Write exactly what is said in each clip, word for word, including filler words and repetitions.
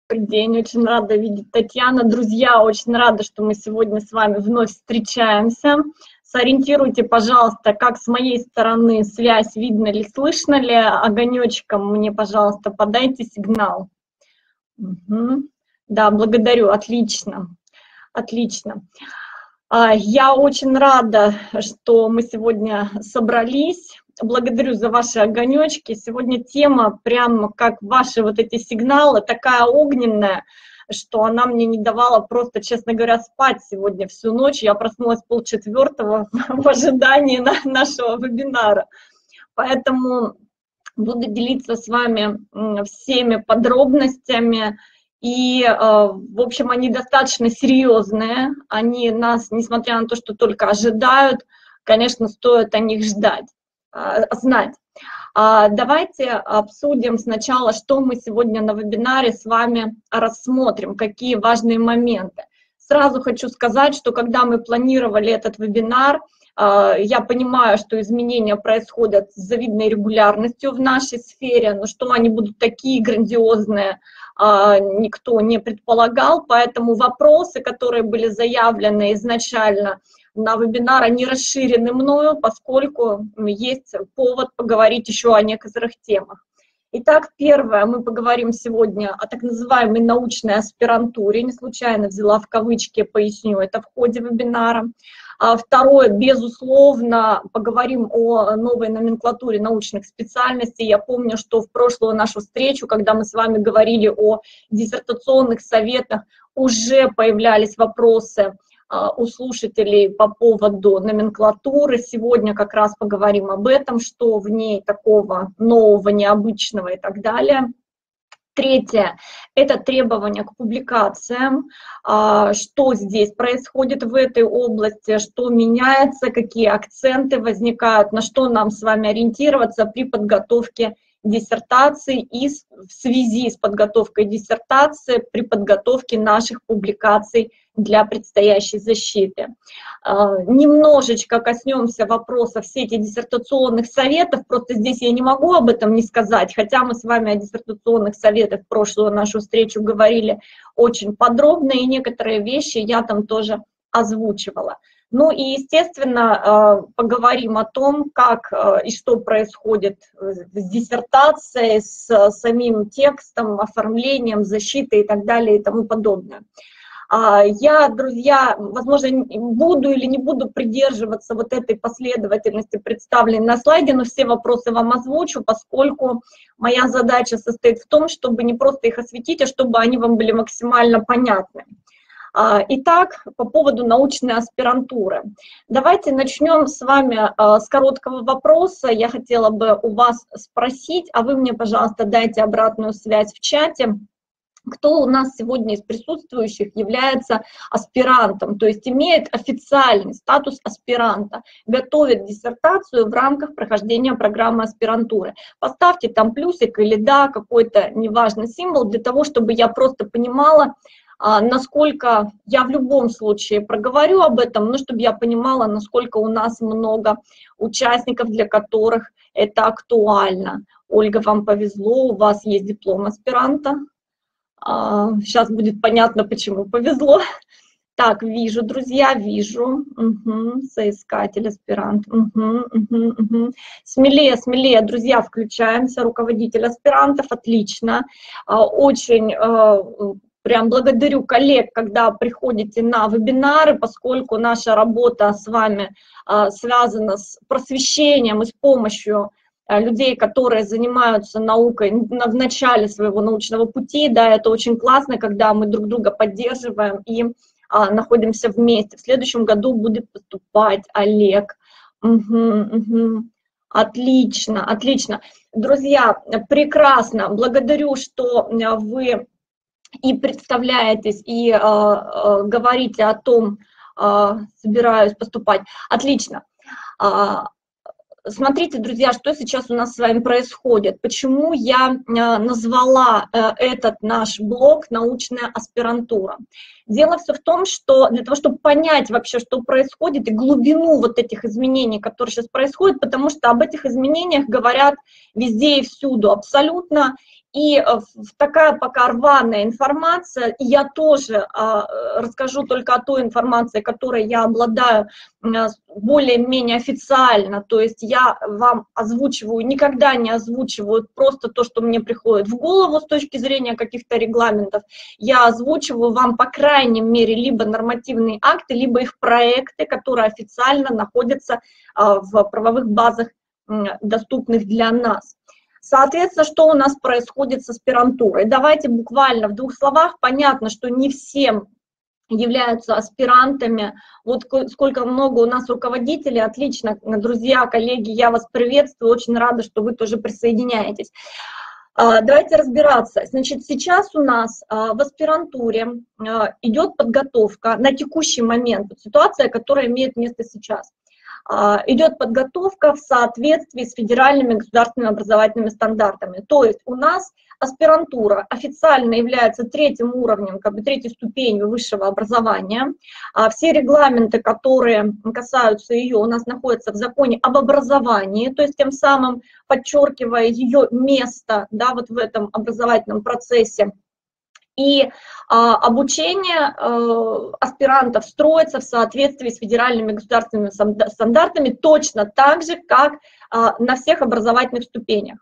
Добрый день, очень рада видеть Татьяна. Друзья, очень рада, что мы сегодня с вами вновь встречаемся. Сориентируйте, пожалуйста, как с моей стороны связь, видно ли, слышно ли. Огонечком мне, пожалуйста, подайте сигнал. Угу. Да, благодарю, отлично, отлично. Я очень рада, что мы сегодня собрались. Благодарю за ваши огонечки. Сегодня тема, прямо как ваши вот эти сигналы, такая огненная, что она мне не давала просто, честно говоря, спать сегодня всю ночь. Я проснулась полчетвертого в ожидании нашего вебинара. Поэтому буду делиться с вами всеми подробностями. И, в общем, они достаточно серьезные. Они нас, несмотря на то, что только ожидают, конечно, стоит о них ждать. знать. Давайте обсудим сначала, что мы сегодня на вебинаре с вами рассмотрим, какие важные моменты. Сразу хочу сказать, что когда мы планировали этот вебинар, я понимаю, что изменения происходят с завидной регулярностью в нашей сфере, но что они будут такие грандиозные, никто не предполагал, поэтому вопросы, которые были заявлены изначально на вебинар, они расширены мною, поскольку есть повод поговорить еще о некоторых темах. Итак, первое, мы поговорим сегодня о так называемой научной аспирантуре, не случайно взяла в кавычки, поясню это в ходе вебинара. Второе, безусловно, поговорим о новой номенклатуре научных специальностей. Я помню, что в прошлую нашу встречу, когда мы с вами говорили о диссертационных советах, уже появлялись вопросы у слушателей по поводу номенклатуры. Сегодня как раз поговорим об этом, что в ней такого нового, необычного и так далее. Третье – это требования к публикациям, что здесь происходит в этой области, что меняется, какие акценты возникают, на что нам с вами ориентироваться при подготовке диссертации и в связи с подготовкой диссертации при подготовке наших публикаций для предстоящей защиты. Немножечко коснемся вопросов сети диссертационных советов, просто здесь я не могу об этом не сказать, хотя мы с вами о диссертационных советах в прошлую нашу встречу говорили очень подробно, и некоторые вещи я там тоже озвучивала. Ну и, естественно, поговорим о том, как и что происходит с диссертацией, с самим текстом, оформлением, защитой и так далее и тому подобное. Я, друзья, возможно, буду или не буду придерживаться вот этой последовательности, представленной на слайде, но все вопросы вам озвучу, поскольку моя задача состоит в том, чтобы не просто их осветить, а чтобы они вам были максимально понятны. Итак, по поводу научной аспирантуры. Давайте начнем с вами с короткого вопроса. Я хотела бы у вас спросить, а вы мне, пожалуйста, дайте обратную связь в чате. Кто у нас сегодня из присутствующих является аспирантом, то есть имеет официальный статус аспиранта, готовит диссертацию в рамках прохождения программы аспирантуры. Поставьте там плюсик или да, какой-то неважный символ, для того, чтобы я просто понимала, насколько я в любом случае проговорю об этом, но чтобы я понимала, насколько у нас много участников, для которых это актуально. Ольга, вам повезло, у вас есть диплом аспиранта. Сейчас будет понятно, почему повезло. Так, вижу, друзья, вижу. Угу, соискатель, аспирант. Угу, угу, угу. Смелее, смелее, друзья, включаемся. Руководитель аспирантов, отлично. Очень прям благодарю коллег, когда приходите на вебинары, поскольку наша работа с вами связана с просвещением и с помощью людей, которые занимаются наукой в начале своего научного пути. Да, это очень классно, когда мы друг друга поддерживаем и а, находимся вместе. В следующем году будет поступать Олег. Угу, угу. Отлично, отлично. Друзья, прекрасно. Благодарю, что вы и представляетесь, и а, а, говорите о том, а, собираюсь поступать. Отлично. А, Смотрите, друзья, что сейчас у нас с вами происходит. Почему я назвала этот наш блок «Научная аспирантура». Дело все в том, что для того, чтобы понять вообще, что происходит, и глубину вот этих изменений, которые сейчас происходят, потому что об этих изменениях говорят везде и всюду абсолютно, И такая пока рваная информация, и я тоже а, расскажу только о той информации, которой я обладаю более-менее официально, то есть я вам озвучиваю, никогда не озвучиваю просто то, что мне приходит в голову с точки зрения каких-то регламентов, я озвучиваю вам, по крайней мере, либо нормативные акты, либо их проекты, которые официально находятся а, в правовых базах, доступных для нас. Соответственно, что у нас происходит с аспирантурой? Давайте буквально в двух словах. Понятно, что не всем являются аспирантами. Вот сколько много у нас руководителей. Отлично, друзья, коллеги, я вас приветствую. Очень рада, что вы тоже присоединяетесь. Давайте разбираться. Значит, сейчас у нас в аспирантуре идет подготовка на текущий момент. Ситуация, которая имеет место сейчас. Идет подготовка в соответствии с федеральными государственными образовательными стандартами. То есть у нас аспирантура официально является третьим уровнем, как бы третьей ступенью высшего образования. Все регламенты, которые касаются ее, у нас находятся в законе об образовании, то есть тем самым подчеркивая ее место, да, вот в этом образовательном процессе. И а, обучение а, аспирантов строится в соответствии с федеральными государственными стандартами точно так же, как а, на всех образовательных ступенях.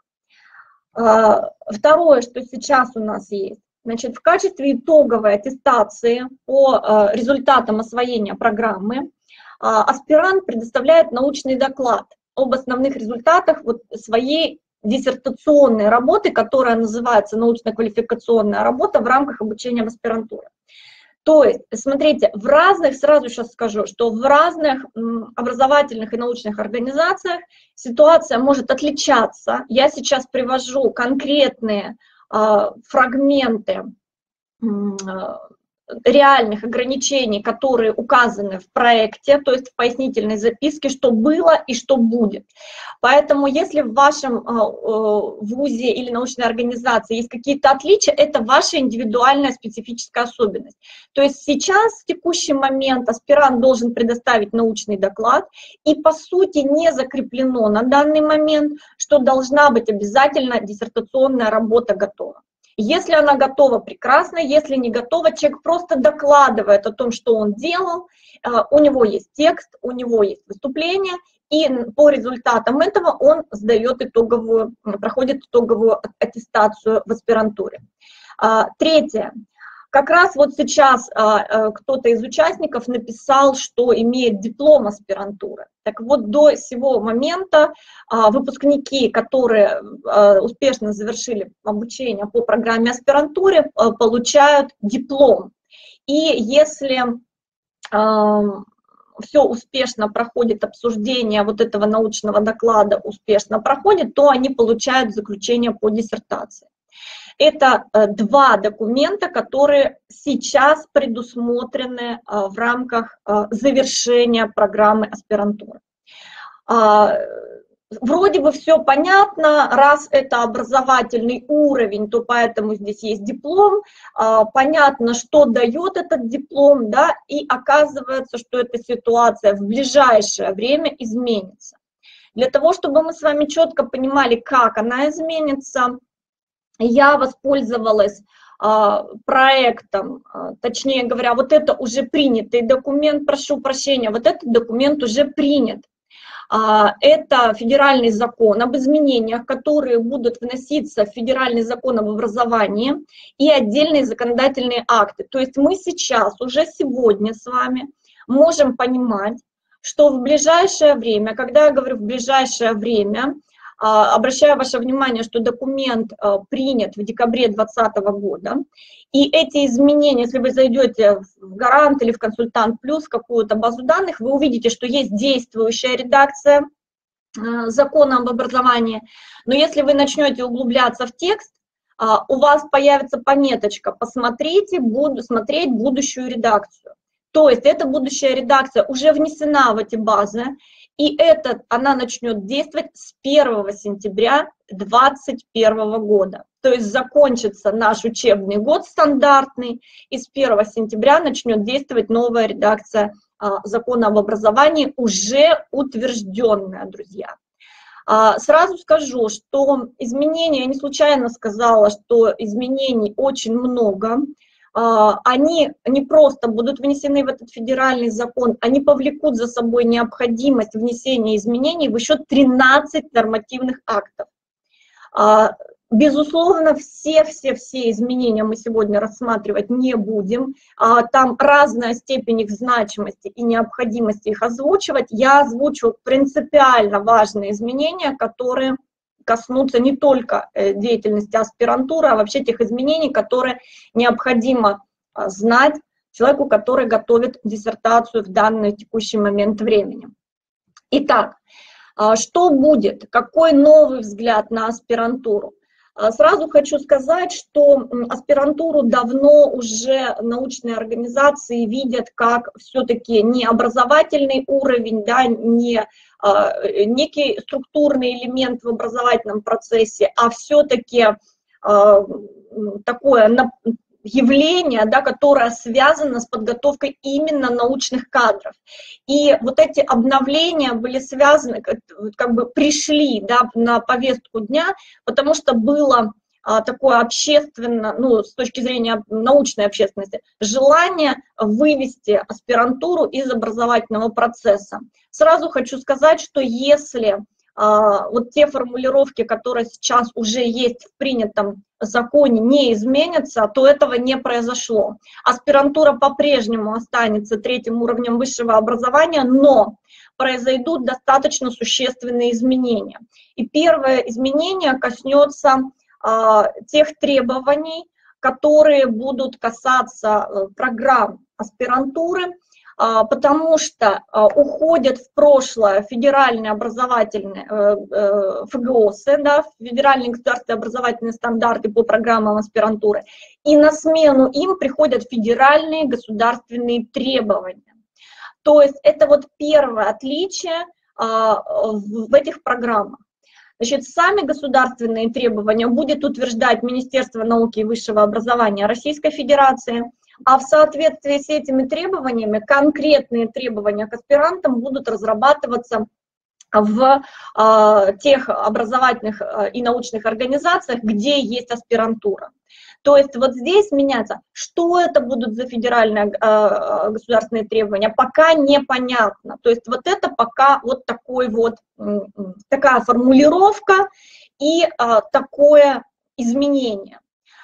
А, второе, что сейчас у нас есть, значит, в качестве итоговой аттестации по а, результатам освоения программы а, аспирант предоставляет научный доклад об основных результатах вот, своей диссертационной работы, которая называется научно-квалификационная работа в рамках обучения в аспирантуре. То есть, смотрите, в разных, сразу сейчас скажу, что в разных образовательных и научных организациях ситуация может отличаться. Я сейчас привожу конкретные э, фрагменты э, реальных ограничений, которые указаны в проекте, то есть в пояснительной записке, что было и что будет. Поэтому если в вашем вузе или научной организации есть какие-то отличия, это ваша индивидуальная специфическая особенность. То есть сейчас, в текущий момент, аспирант должен предоставить научный доклад, и по сути не закреплено на данный момент, что должна быть обязательно диссертационная работа готова. Если она готова, прекрасно, если не готова, человек просто докладывает о том, что он делал, у него есть текст, у него есть выступление, и по результатам этого он сдает итоговую, проходит итоговую аттестацию в аспирантуре. Третье. Как раз вот сейчас кто-то из участников написал, что имеет диплом аспирантуры. Так вот, до сего момента выпускники, которые успешно завершили обучение по программе аспирантуры, получают диплом. И если все успешно проходит, обсуждение вот этого научного доклада успешно проходит, то они получают заключение по диссертации. Это два документа, которые сейчас предусмотрены в рамках завершения программы аспирантуры. Вроде бы все понятно, раз это образовательный уровень, то поэтому здесь есть диплом, понятно, что дает этот диплом, да, и оказывается, что эта ситуация в ближайшее время изменится. Для того, чтобы мы с вами четко понимали, как она изменится, я воспользовалась а, проектом, а, точнее говоря, вот это уже принятый документ, прошу прощения, вот этот документ уже принят. А, это федеральный закон об изменениях, которые будут вноситься в федеральный закон об образовании и отдельные законодательные акты. То есть мы сейчас, уже сегодня с вами можем понимать, что в ближайшее время, когда я говорю в ближайшее время, обращаю ваше внимание, что документ принят в декабре две тысячи двадцатого года, и эти изменения, если вы зайдете в Гарант или в Консультант Плюс, какую-то базу данных, вы увидите, что есть действующая редакция закона об образовании, но если вы начнете углубляться в текст, у вас появится пометочка «Посмотрите, буду смотреть будущую редакцию». То есть эта будущая редакция уже внесена в эти базы, и это, она начнет действовать с первого сентября две тысячи двадцать первого года. То есть закончится наш учебный год стандартный, и с первого сентября начнет действовать новая редакция а, закона об образовании, уже утвержденная, друзья. Сразу скажу, что изменения, я не случайно сказала, что изменений очень много. Они не просто будут внесены в этот федеральный закон, они повлекут за собой необходимость внесения изменений в еще тринадцать нормативных актов. Безусловно, все-все-все изменения мы сегодня рассматривать не будем. Там разная степень их значимости и необходимости их озвучивать. Я озвучу принципиально важные изменения, которые коснутся не только деятельности аспирантуры, а вообще тех изменений, которые необходимо знать человеку, который готовит диссертацию в данный текущий момент времени. Итак, что будет? Какой новый взгляд на аспирантуру? Сразу хочу сказать, что аспирантуру давно уже научные организации видят как все-таки не образовательный уровень, да, не э, некий структурный элемент в образовательном процессе, а все-таки э, такое явление, да, которое связано с подготовкой именно научных кадров. И вот эти обновления были связаны, как, как бы пришли, да, на повестку дня, потому что было а, такое общественно, ну, с точки зрения научной общественности, желание вывести аспирантуру из образовательного процесса. Сразу хочу сказать, что если а, вот те формулировки, которые сейчас уже есть в принятом законе, не изменятся, то этого не произошло. Аспирантура по-прежнему останется третьим уровнем высшего образования, но произойдут достаточно существенные изменения. И первое изменение коснется а, тех требований, которые будут касаться а, программ аспирантуры, а, потому что а, уходят в прошлое федеральные образовательные э, э, ФГОСы, да, федеральные государственные образовательные стандарты по программам аспирантуры, и на смену им приходят федеральные государственные требования. То есть это вот первое отличие а, в, в этих программах. Значит, сами государственные требования будет утверждать Министерство науки и высшего образования Российской Федерации, а в соответствии с этими требованиями конкретные требования к аспирантам будут разрабатываться в э, тех образовательных э, и научных организациях, где есть аспирантура. То есть вот здесь меняется, что это будут за федеральные э, государственные требования, пока непонятно. То есть вот это пока вот такой вот, э, такая формулировка и э, такое изменение.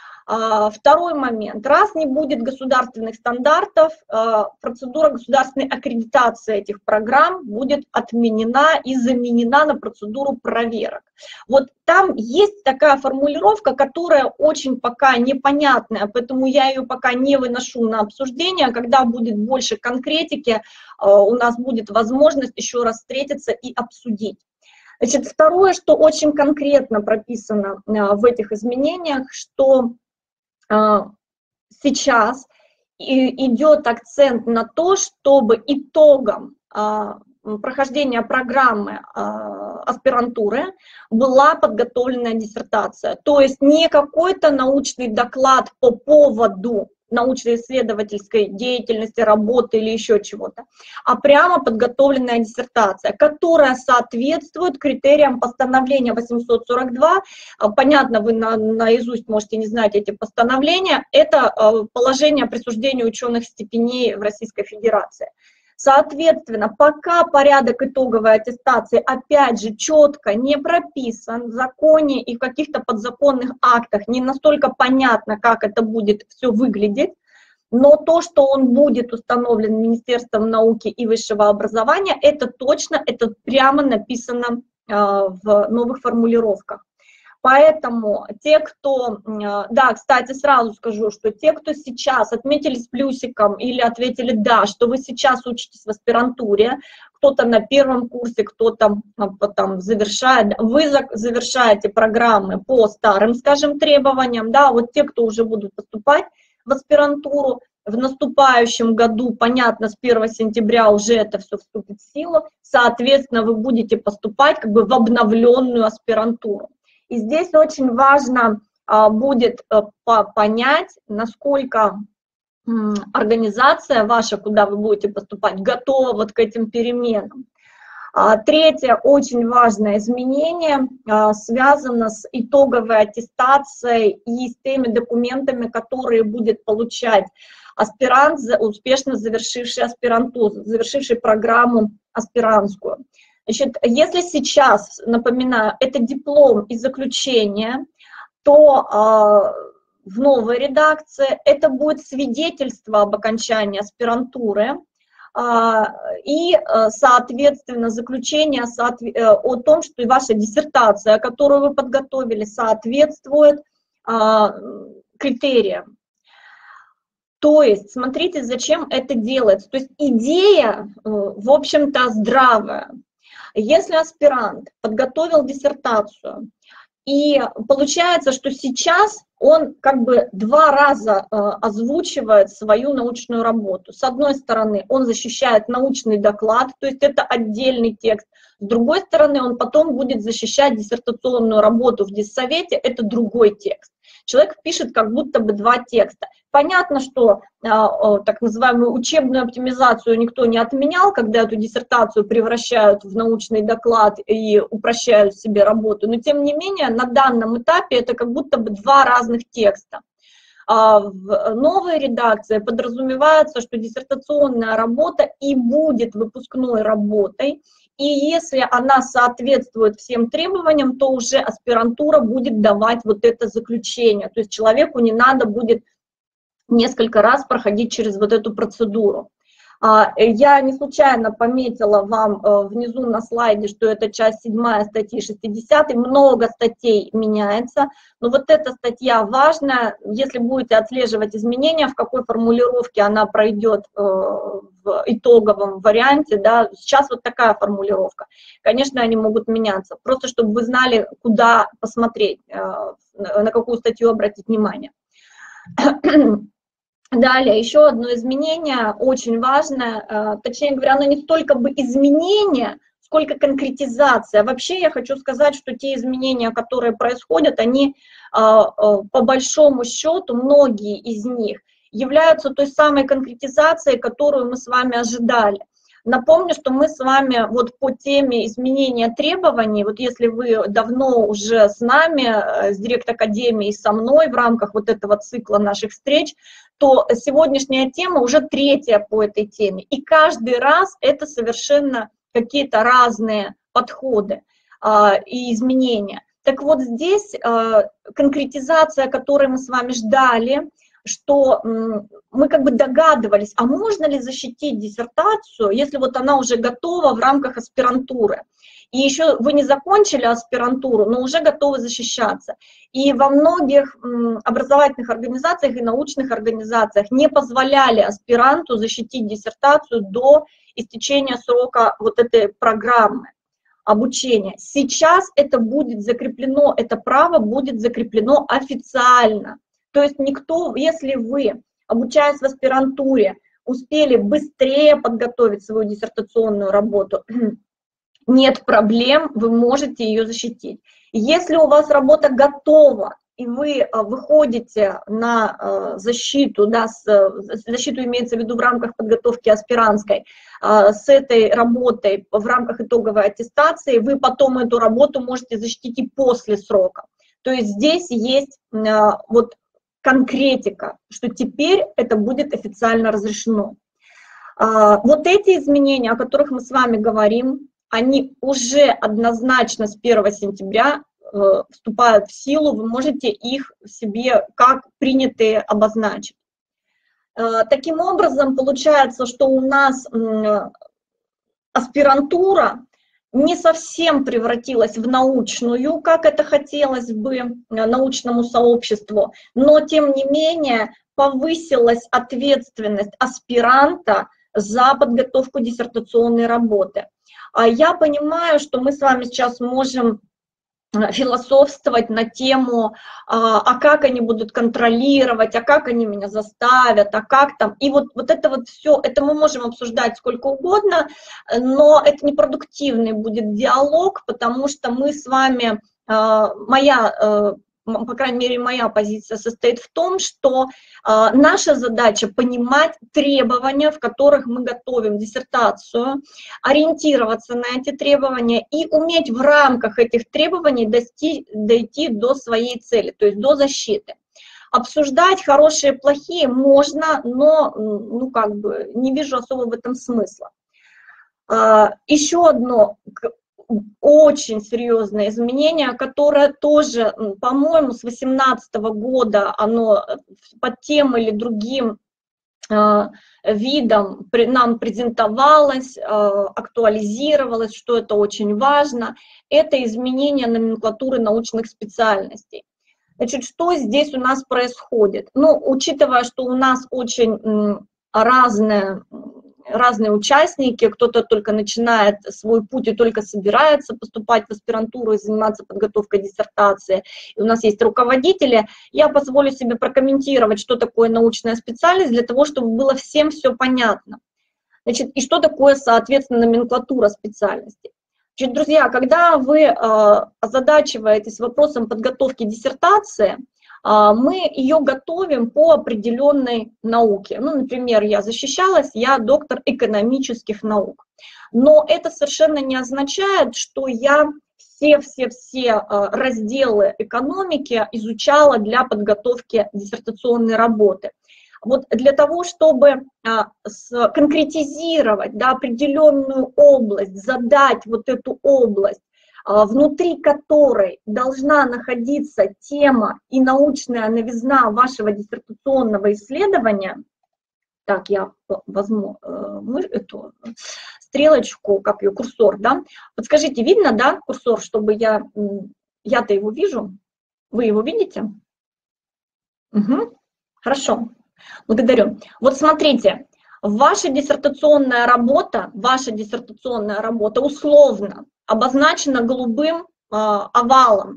Второй момент. Раз не будет государственных стандартов, процедура государственной аккредитации этих программ будет отменена и заменена на процедуру проверок. Вот там есть такая формулировка, которая очень пока непонятная, поэтому я ее пока не выношу на обсуждение. Когда будет больше конкретики, у нас будет возможность еще раз встретиться и обсудить. Значит, второе, что очень конкретно прописано в этих изменениях, что сейчас идет акцент на то, чтобы итогом прохождения программы аспирантуры была подготовленная диссертация. То есть не какой-то научный доклад по поводу научно-исследовательской деятельности, работы или еще чего-то, а прямо подготовленная диссертация, которая соответствует критериям постановления восемьсот сорок два. Понятно, вы на, наизусть можете не знать эти постановления. Это положение о присуждении ученых степеней в Российской Федерации. Соответственно, пока порядок итоговой аттестации, опять же, четко не прописан в законе и в каких-то подзаконных актах, не настолько понятно, как это будет все выглядеть, но то, что он будет установлен Министерством науки и высшего образования, это точно, это прямо написано в новых формулировках. Поэтому те, кто, да, кстати, сразу скажу, что те, кто сейчас отметили с плюсиком или ответили «да», что вы сейчас учитесь в аспирантуре, кто-то на первом курсе, кто-то потом завершает, вы завершаете программы по старым, скажем, требованиям, да, вот те, кто уже будут поступать в аспирантуру, в наступающем году, понятно, с первого сентября уже это все вступит в силу, соответственно, вы будете поступать как бы в обновленную аспирантуру. И здесь очень важно а, будет а, по, понять, насколько м, организация ваша, куда вы будете поступать, готова вот к этим переменам. Третье, очень важное изменение, связано с итоговой аттестацией и с теми документами, которые будет получать аспирант, успешно завершивший аспирантуру, завершивший программу аспирантскую. Значит, если сейчас, напоминаю, это диплом и заключение, то в новой редакции это будет свидетельство об окончании аспирантуры и, соответственно, заключение о том, что и ваша диссертация, которую вы подготовили, соответствует критериям. То есть, смотрите, зачем это делается. То есть идея, в общем-то, здравая. Если аспирант подготовил диссертацию, и получается, что сейчас он как бы два раза озвучивает свою научную работу. С одной стороны, он защищает научный доклад, то есть это отдельный текст. С другой стороны, он потом будет защищать диссертационную работу в диссовете, это другой текст. Человек пишет как будто бы два текста. Понятно, что так называемую учебную оптимизацию никто не отменял, когда эту диссертацию превращают в научный доклад и упрощают себе работу, но тем не менее на данном этапе это как будто бы два разных текста. В новой редакции подразумевается, что диссертационная работа и будет выпускной работой, и если она соответствует всем требованиям, то уже аспирантура будет давать вот это заключение, то есть человеку не надо будет несколько раз проходить через вот эту процедуру. Я не случайно пометила вам внизу на слайде, что это часть седьмая статьи шестидесятой, много статей меняется, но вот эта статья важная, если будете отслеживать изменения, в какой формулировке она пройдет в итоговом варианте, да, сейчас вот такая формулировка, конечно, они могут меняться, просто чтобы вы знали, куда посмотреть, на какую статью обратить внимание. Далее, еще одно изменение, очень важное, точнее говоря, оно не столько бы изменение, сколько конкретизация. Вообще я хочу сказать, что те изменения, которые происходят, они по большому счету, многие из них, являются той самой конкретизацией, которую мы с вами ожидали. Напомню, что мы с вами вот по теме изменения требований, вот если вы давно уже с нами, с Директ-академией, со мной в рамках вот этого цикла наших встреч, то сегодняшняя тема уже третья по этой теме. И каждый раз это совершенно какие-то разные подходы а, и изменения. Так вот здесь а, конкретизация, которую мы с вами ждали, что мы как бы догадывались, а можно ли защитить диссертацию, если вот она уже готова в рамках аспирантуры. И еще вы не закончили аспирантуру, но уже готовы защищаться. И во многих образовательных организациях и научных организациях не позволяли аспиранту защитить диссертацию до истечения срока вот этой программы обучения. Сейчас это будет закреплено, это право будет закреплено официально. То есть никто, если вы, обучаясь в аспирантуре, успели быстрее подготовить свою диссертационную работу, нет проблем, вы можете ее защитить. Если у вас работа готова, и вы выходите на защиту, да, с, защиту имеется в виду в рамках подготовки аспирантской, с этой работой в рамках итоговой аттестации, вы потом эту работу можете защитить и после срока. То есть здесь есть вот конкретика, что теперь это будет официально разрешено. Вот эти изменения, о которых мы с вами говорим, они уже однозначно с первого сентября вступают в силу, вы можете их себе как принятые обозначить. Таким образом, получается, что у нас аспирантура не совсем превратилась в научную, как это хотелось бы научному сообществу, но тем не менее повысилась ответственность аспиранта за подготовку диссертационной работы. Я понимаю, что мы с вами сейчас можем философствовать на тему, а как они будут контролировать, а как они меня заставят, а как там. И вот, вот это вот все, это мы можем обсуждать сколько угодно, но это непродуктивный будет диалог, потому что мы с вами, моя по крайней мере, моя позиция состоит в том, что э, наша задача понимать требования, в которых мы готовим диссертацию, ориентироваться на эти требования и уметь в рамках этих требований дости, дойти до своей цели, то есть до защиты. Обсуждать хорошие и плохие можно, но ну, как бы, не вижу особо в этом смысла. Э, еще одно очень серьезное изменение, которое тоже, по-моему, с две тысячи восемнадцатого года оно под тем или другим э, видом при, нам презентовалось, э, актуализировалось, что это очень важно, это изменение номенклатуры научных специальностей. Значит, что здесь у нас происходит? Ну, учитывая, что у нас очень м, разное... разные участники, кто-то только начинает свой путь и только собирается поступать в аспирантуру и заниматься подготовкой диссертации. И у нас есть руководители. Я позволю себе прокомментировать, что такое научная специальность, для того, чтобы было всем все понятно. Значит, и что такое, соответственно, номенклатура специальностей. Значит, друзья, когда вы э, озадачиваетесь вопросом подготовки диссертации, мы ее готовим по определенной науке. Ну, например, я защищалась, я доктор экономических наук. Но это совершенно не означает, что я все-все-все разделы экономики изучала для подготовки диссертационной работы. Вот для того, чтобы конкретизировать, да, определенную область, задать вот эту область, внутри которой должна находиться тема и научная новизна вашего диссертационного исследования. Так, я возьму э, эту стрелочку, как ее, курсор, да. Подскажите, видно, да, курсор, чтобы я, я-то его вижу? Вы его видите? Угу. Хорошо, благодарю. Вот смотрите, ваша диссертационная работа, ваша диссертационная работа условно обозначена голубым э, овалом.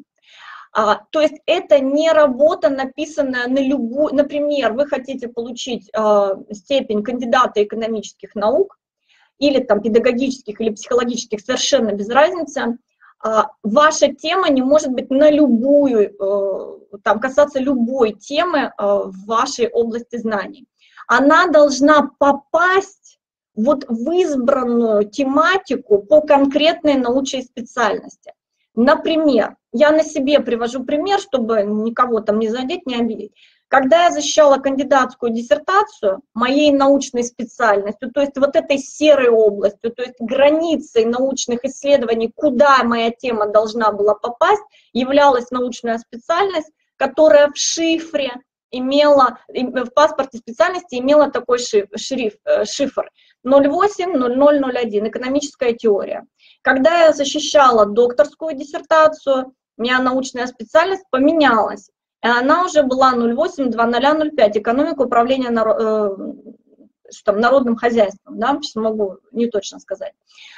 А, то есть это не работа, написанная на любую... Например, вы хотите получить э, степень кандидата экономических наук или там педагогических или психологических, совершенно без разницы. А, ваша тема не может быть на любую, э, там, касаться любой темы э, в вашей области знаний. Она должна попасть вот в избранную тематику по конкретной научной специальности. Например, я на себе привожу пример, чтобы никого там не задеть, не обидеть. Когда я защищала кандидатскую диссертацию моей научной специальностью, то есть вот этой серой областью, то есть границей научных исследований, куда моя тема должна была попасть, являлась научная специальность, которая в шифре имела, в паспорте специальности имела такой шрифт, шифр ноль восемь ноль ноль ноль один, экономическая теория. Когда я защищала докторскую диссертацию, у меня научная специальность поменялась, и она уже была ноль восемь две тысячи ноль пять, экономика управления народ, э, что там, народным хозяйством, да, сейчас могу не точно сказать.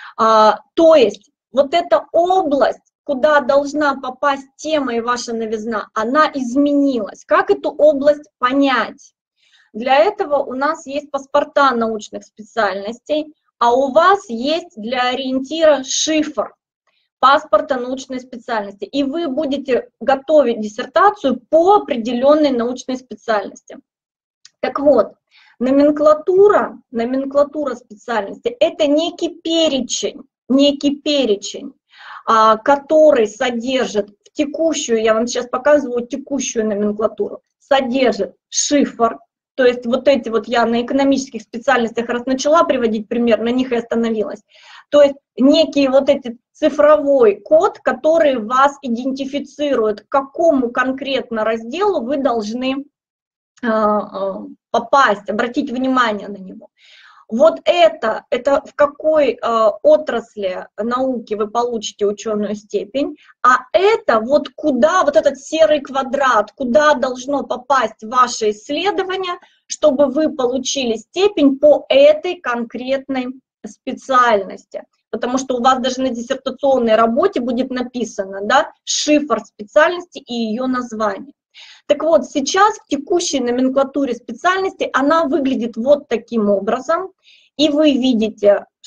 А, то есть вот эта область, куда должна попасть тема и ваша новизна, она изменилась. Как эту область понять? Для этого у нас есть паспорта научных специальностей, а у вас есть для ориентира шифр паспорта научной специальности. И вы будете готовить диссертацию по определенной научной специальности. Так вот, номенклатура, номенклатура специальности – это некий перечень, некий перечень, который содержит в текущую, я вам сейчас показываю текущую номенклатуру, содержит шифр, то есть вот эти вот я на экономических специальностях раз начала приводить пример, на них и остановилась, то есть некий вот этот цифровой код, который вас идентифицирует, к какому конкретно разделу вы должны попасть, обратить внимание на него. Вот это, это в какой э, отрасли науки вы получите ученую степень, а это вот куда, вот этот серый квадрат, куда должно попасть ваше исследование, чтобы вы получили степень по этой конкретной специальности. Потому что у вас даже на диссертационной работе будет написано, да, шифр специальности и ее название. Так вот, сейчас в текущей номенклатуре специальности она выглядит вот таким образом, и вы видите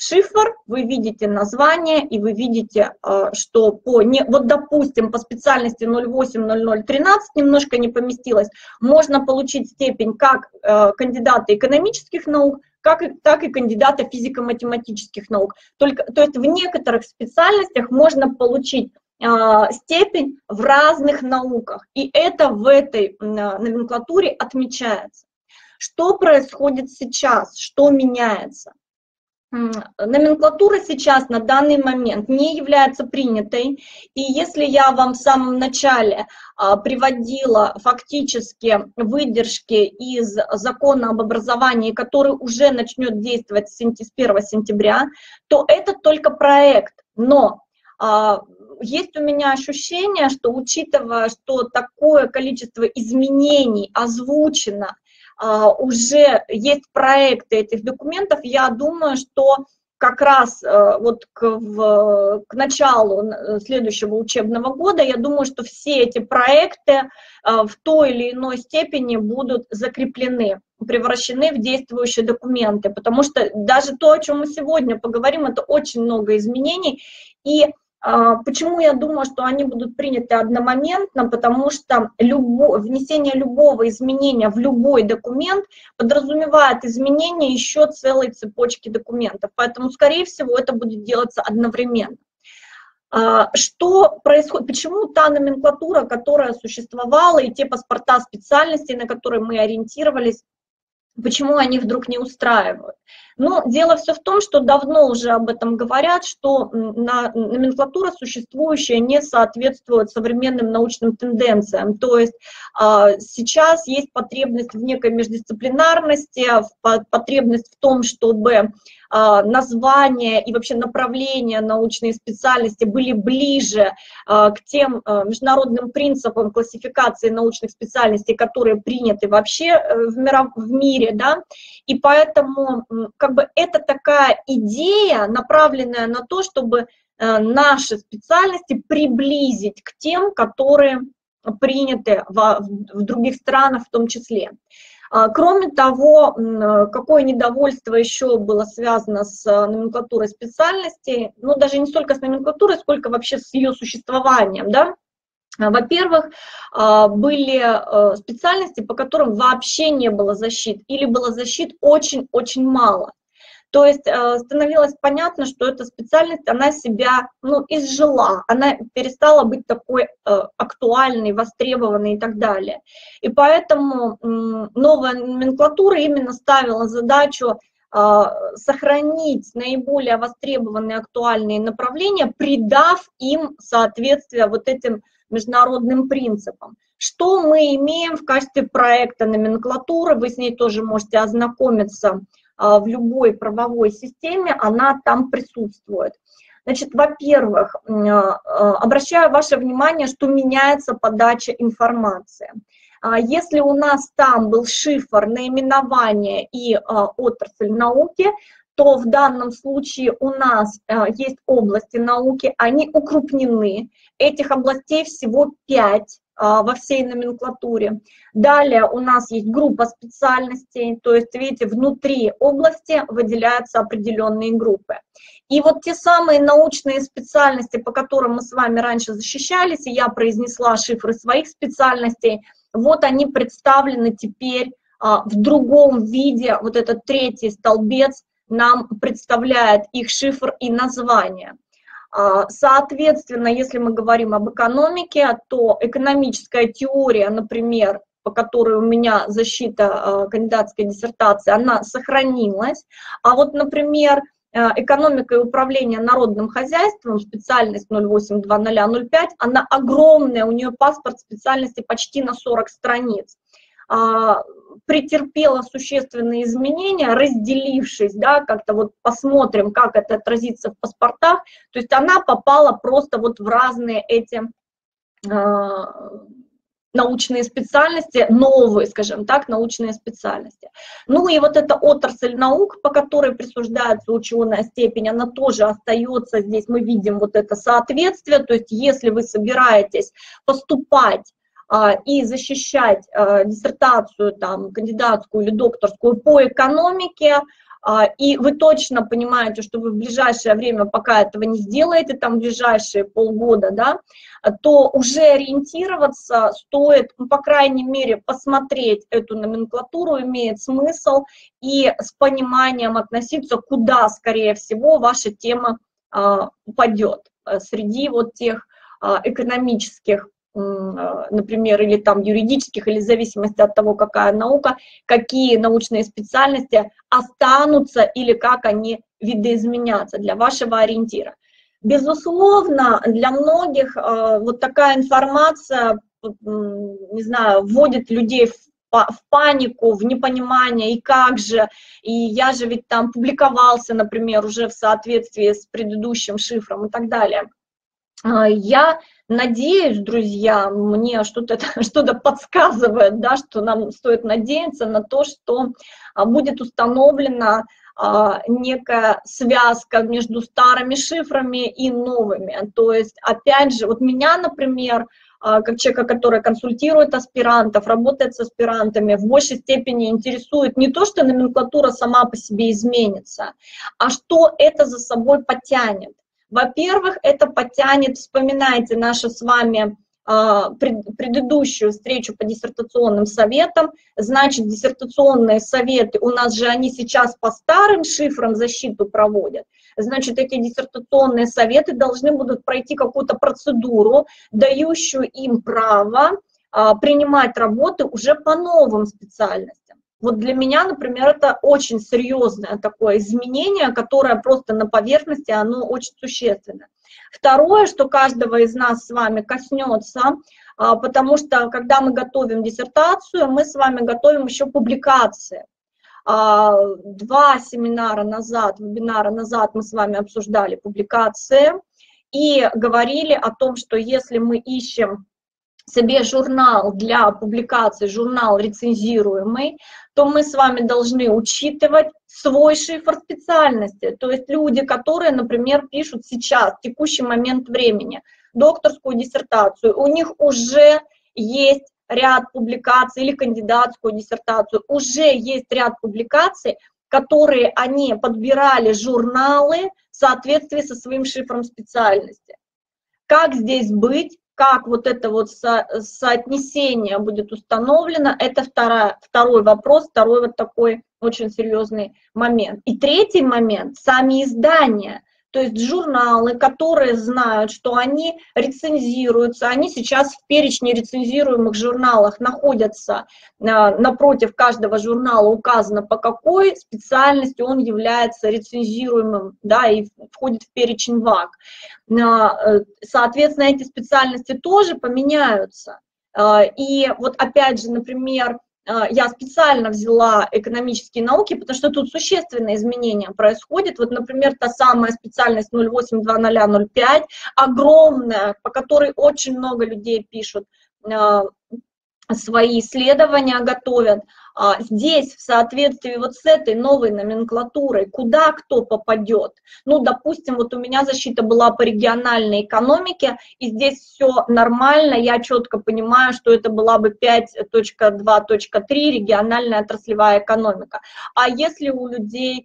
шифр, вы видите название, и вы видите, что по, не, вот допустим, по специальности ноль восемь ноль ноль тринадцать немножко не поместилось, можно получить степень как кандидата экономических наук, как и, так и кандидата физико-математических наук. Только, то есть в некоторых специальностях можно получить степень в разных науках, и это в этой номенклатуре отмечается. Что происходит сейчас, что меняется? Номенклатура сейчас на данный момент не является принятой, и если я вам в самом начале приводила фактически выдержки из закона об образовании, который уже начнет действовать с первого сентября, то это только проект, но есть у меня ощущение, что учитывая, что такое количество изменений озвучено, уже есть проекты этих документов, я думаю, что как раз вот к, в, к началу следующего учебного года, я думаю, что все эти проекты в той или иной степени будут закреплены, превращены в действующие документы, потому что даже то, о чем мы сегодня поговорим, это очень много изменений, и почему я думаю, что они будут приняты одномоментно? Потому что любо, внесение любого изменения в любой документ подразумевает изменение еще целой цепочки документов. Поэтому, скорее всего, это будет делаться одновременно. Что происходит? Почему та номенклатура, которая существовала, и те паспорта специальностей, на которые мы ориентировались, почему они вдруг не устраивают? Но дело все в том, что давно уже об этом говорят, что номенклатура существующая не соответствует современным научным тенденциям. То есть сейчас есть потребность в некой междисциплинарности, потребность в том, чтобы названия и вообще направления научной специальности были ближе к тем международным принципам классификации научных специальностей, которые приняты вообще в, миров, в мире, да, и поэтому как бы это такая идея, направленная на то, чтобы наши специальности приблизить к тем, которые приняты в, в других странах в том числе. Кроме того, какое недовольство еще было связано с номенклатурой специальностей, ну даже не столько с номенклатурой, сколько вообще с ее существованием, да. Во-первых, были специальности, по которым вообще не было защит, или было защит очень-очень мало. То есть становилось понятно, что эта специальность, она себя, ну, изжила, она перестала быть такой актуальной, востребованной и так далее. И поэтому новая номенклатура именно ставила задачу сохранить наиболее востребованные актуальные направления, придав им соответствие вот этим международным принципам. Что мы имеем в качестве проекта номенклатуры, вы с ней тоже можете ознакомиться в любой правовой системе, она там присутствует. Значит, во-первых, обращаю ваше внимание, что меняется подача информации. Если у нас там был шифр, наименование и отрасль науки, то в данном случае у нас есть области науки, они укрупнены. Этих областей всего пять во всей номенклатуре. Далее у нас есть группа специальностей, то есть, видите, внутри области выделяются определенные группы. И вот те самые научные специальности, по которым мы с вами раньше защищались, и я произнесла шифры своих специальностей, вот они представлены теперь в другом виде, вот этот третий столбец нам представляет их шифр и название. Соответственно, если мы говорим об экономике, то экономическая теория, например, по которой у меня защита кандидатской диссертации, она сохранилась. А вот, например, экономика и управление народным хозяйством, специальность ноль восемь два ноль ноль пять, она огромная, у нее паспорт специальности почти на сорок страниц. Претерпела существенные изменения, разделившись, да, как-то вот посмотрим, как это отразится в паспортах, то есть она попала просто вот в разные эти э, научные специальности, новые, скажем так, научные специальности. Ну и вот эта отрасль наук, по которой присуждается ученая степень, она тоже остается здесь, мы видим вот это соответствие, то есть если вы собираетесь поступать и защищать диссертацию, там, кандидатскую или докторскую по экономике, и вы точно понимаете, что вы в ближайшее время, пока этого не сделаете, там в ближайшие полгода, да, то уже ориентироваться стоит, ну, по крайней мере, посмотреть эту номенклатуру имеет смысл и с пониманием относиться, куда, скорее всего, ваша тема а, упадет среди вот тех а, экономических, например, или там юридических, или в зависимости от того, какая наука, какие научные специальности останутся или как они видоизменятся для вашего ориентира. Безусловно, для многих э, вот такая информация, не знаю, вводит людей в, в панику, в непонимание, и как же, и я же ведь там публиковался, например, уже в соответствии с предыдущим шифром и так далее. Я надеюсь, друзья, мне что-то что-то подсказывает, да, что нам стоит надеяться на то, что будет установлена некая связка между старыми шифрами и новыми. То есть, опять же, вот меня, например, как человека, который консультирует аспирантов, работает с аспирантами, в большей степени интересует не то, что номенклатура сама по себе изменится, а что это за собой потянет. Во-первых, это потянет, вспоминайте нашу с вами предыдущую встречу по диссертационным советам, значит, диссертационные советы, у нас же они сейчас по старым шифрам защиту проводят, значит, эти диссертационные советы должны будут пройти какую-то процедуру, дающую им право принимать работы уже по новым специальностям. Вот для меня, например, это очень серьезное такое изменение, которое просто на поверхности, оно очень существенно. Второе, что каждого из нас с вами коснется, потому что, когда мы готовим диссертацию, мы с вами готовим еще публикации. Два семинара назад, вебинара назад мы с вами обсуждали публикации и говорили о том, что если мы ищем себе журнал для публикации, журнал рецензируемый, то мы с вами должны учитывать свой шифр специальности. То есть люди, которые, например, пишут сейчас, в текущий момент времени, докторскую диссертацию, у них уже есть ряд публикаций, или кандидатскую диссертацию, уже есть ряд публикаций, которые они подбирали журналы в соответствии со своим шифром специальности. Как здесь быть? Как вот это вот со, соотнесение будет установлено, это вторая, второй вопрос, второй вот такой очень серьезный момент. И третий момент, сами издания, то есть журналы, которые знают, что они рецензируются, они сейчас в перечне рецензируемых журналах находятся, напротив каждого журнала указано, по какой специальности он является рецензируемым, да, и входит в перечень ВАК. Соответственно, эти специальности тоже поменяются. И вот опять же, например, я специально взяла экономические науки, потому что тут существенные изменения происходят. Вот, например, та самая специальность ноль восемь два ноль ноль пять, огромная, по которой очень много людей пишут, свои исследования готовят. Здесь, в соответствии вот с этой новой номенклатурой, куда кто попадет. Ну, допустим, вот у меня защита была по региональной экономике, и здесь все нормально, я четко понимаю, что это была бы пять точка два точка три региональная отраслевая экономика. А если у людей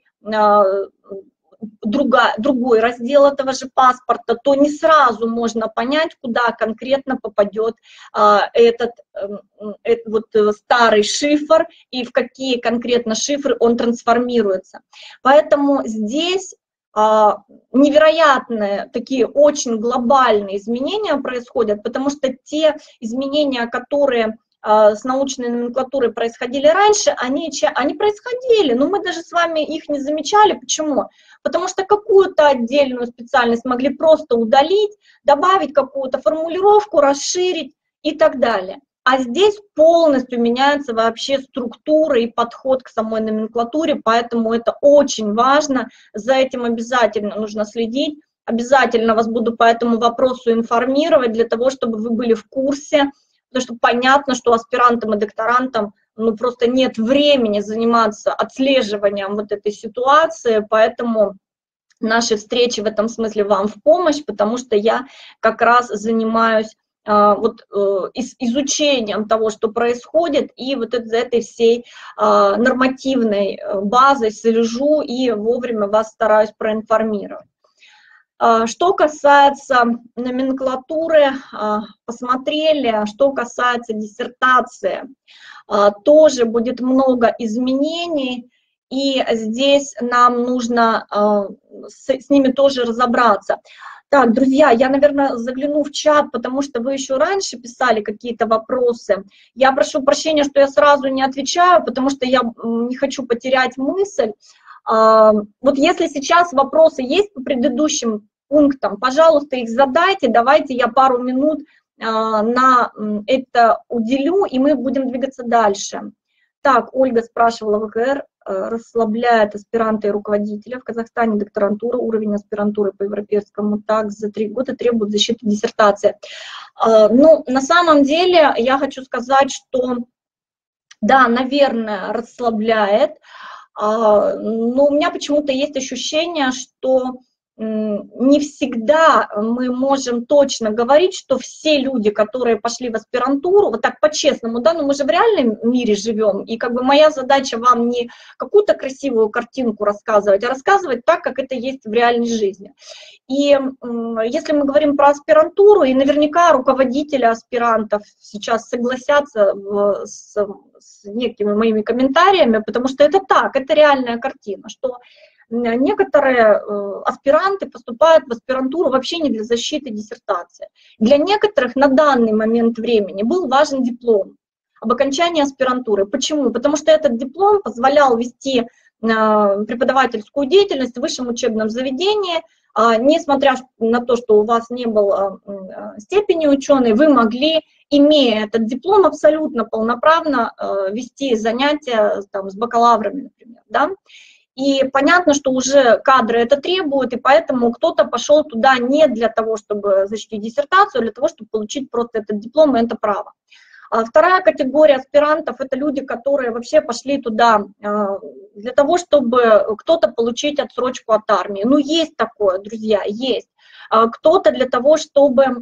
Друга, другой раздел этого же паспорта, то не сразу можно понять, куда конкретно попадет а, этот, этот вот старый шифр и в какие конкретно шифры он трансформируется. Поэтому здесь а, невероятные, такие очень глобальные изменения происходят, потому что те изменения, которые с научной номенклатурой происходили раньше, они, они происходили, но мы даже с вами их не замечали. Почему? Потому что какую-то отдельную специальность могли просто удалить, добавить какую-то формулировку, расширить и так далее. А здесь полностью меняется вообще структура и подход к самой номенклатуре, поэтому это очень важно, за этим обязательно нужно следить. Обязательно вас буду по этому вопросу информировать, для того, чтобы вы были в курсе. Потому что понятно, что аспирантам и докторантам ну, просто нет времени заниматься отслеживанием вот этой ситуации, поэтому наши встречи в этом смысле вам в помощь, потому что я как раз занимаюсь вот изучением того, что происходит, и вот за этой всей нормативной базой слежу и вовремя вас стараюсь проинформировать. Что касается номенклатуры, посмотрели, что касается диссертации, тоже будет много изменений, и здесь нам нужно с, с ними тоже разобраться. Так, друзья, я, наверное, загляну в чат, потому что вы еще раньше писали какие-то вопросы. Я прошу прощения, что я сразу не отвечаю, потому что я не хочу потерять мысль. Вот если сейчас вопросы есть по предыдущим пунктам, пожалуйста, их задайте, давайте я пару минут на это уделю, и мы будем двигаться дальше. Так, Ольга спрашивала, ВКР расслабляет аспиранта и руководителя. В Казахстане докторантура, уровень аспирантуры по европейскому так за три года требует защиты диссертации. Ну, на самом деле, я хочу сказать, что да, наверное, расслабляет, но у меня почему-то есть ощущение, что не всегда мы можем точно говорить, что все люди, которые пошли в аспирантуру, вот так по-честному, да, но мы же в реальном мире живем, и как бы моя задача вам не какую-то красивую картинку рассказывать, а рассказывать так, как это есть в реальной жизни. И если мы говорим про аспирантуру, и наверняка руководители аспирантов сейчас согласятся с, с некими моими комментариями, потому что это так, это реальная картина, что некоторые аспиранты поступают в аспирантуру вообще не для защиты диссертации. Для некоторых на данный момент времени был важен диплом об окончании аспирантуры. Почему? Потому что этот диплом позволял вести преподавательскую деятельность в высшем учебном заведении. Несмотря на то, что у вас не было степени ученой, вы могли, имея этот диплом, абсолютно полноправно вести занятия там, с бакалаврами, например. Да? И понятно, что уже кадры это требуют, и поэтому кто-то пошел туда не для того, чтобы защитить диссертацию, а для того, чтобы получить просто этот диплом и это право. А вторая категория аспирантов – это люди, которые вообще пошли туда для того, чтобы кто-то получить отсрочку от армии. Ну, есть такое, друзья, есть. Кто-то для того, чтобы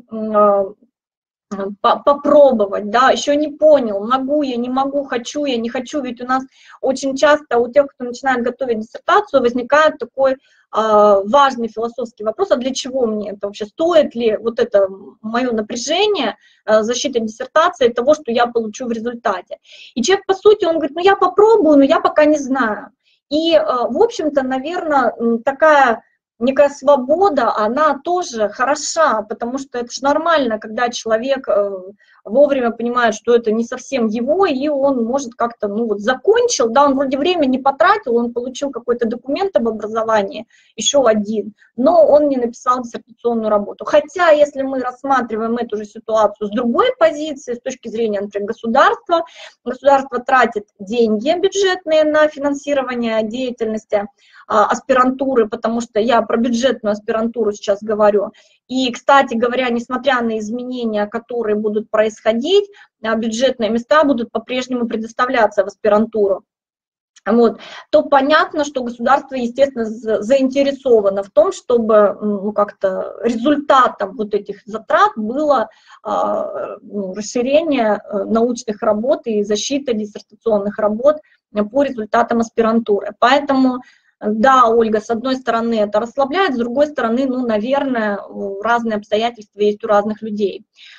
попробовать, да, еще не понял, могу я, не могу, хочу я, не хочу, ведь у нас очень часто у тех, кто начинает готовить диссертацию, возникает такой э, важный философский вопрос, а для чего мне это вообще, стоит ли вот это мое напряжение, э, защита диссертации, того, что я получу в результате. И человек, по сути, он говорит, ну я попробую, но я пока не знаю. И, э, в общем-то, наверное, такая некая свобода, она тоже хороша, потому что это же нормально, когда человек вовремя понимает, что это не совсем его, и он может как-то, ну вот, закончил, да, он вроде время не потратил, он получил какой-то документ об образовании, еще один, но он не написал диссертационную работу. Хотя, если мы рассматриваем эту же ситуацию с другой позиции, с точки зрения, например, государства, государство тратит деньги бюджетные на финансирование деятельности аспирантуры, потому что я про бюджетную аспирантуру сейчас говорю. И, кстати говоря, несмотря на изменения, которые будут происходить, бюджетные места будут по-прежнему предоставляться в аспирантуру. Вот, то понятно, что государство, естественно, заинтересовано в том, чтобы ну, как-то результатом вот этих затрат было ну, расширение научных работ и защита диссертационных работ по результатам аспирантуры. Поэтому да, Ольга, с одной стороны это расслабляет, с другой стороны, ну, наверное, разные обстоятельства есть у разных людей.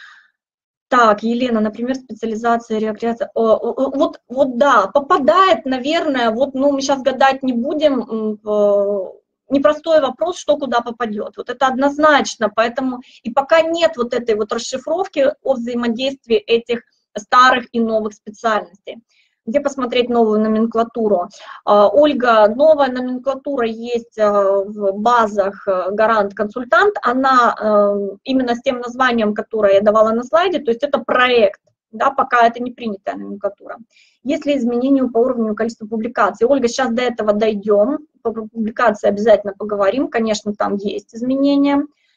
Так, Елена, например, специализация, рекреация. Вот, вот да, попадает, наверное, вот, ну, мы сейчас гадать не будем, непростой вопрос, что куда попадет. Вот это однозначно, поэтому и пока нет вот этой вот расшифровки о взаимодействии этих старых и новых специальностей. Где посмотреть новую номенклатуру? Ольга, новая номенклатура есть в базах «Гарант-консультант». Она именно с тем названием, которое я давала на слайде, то есть это проект, да, пока это не принятая номенклатура. Есть ли изменения по уровню и количеству публикаций? Ольга, сейчас до этого дойдем. По публикации обязательно поговорим. Конечно, там есть изменения.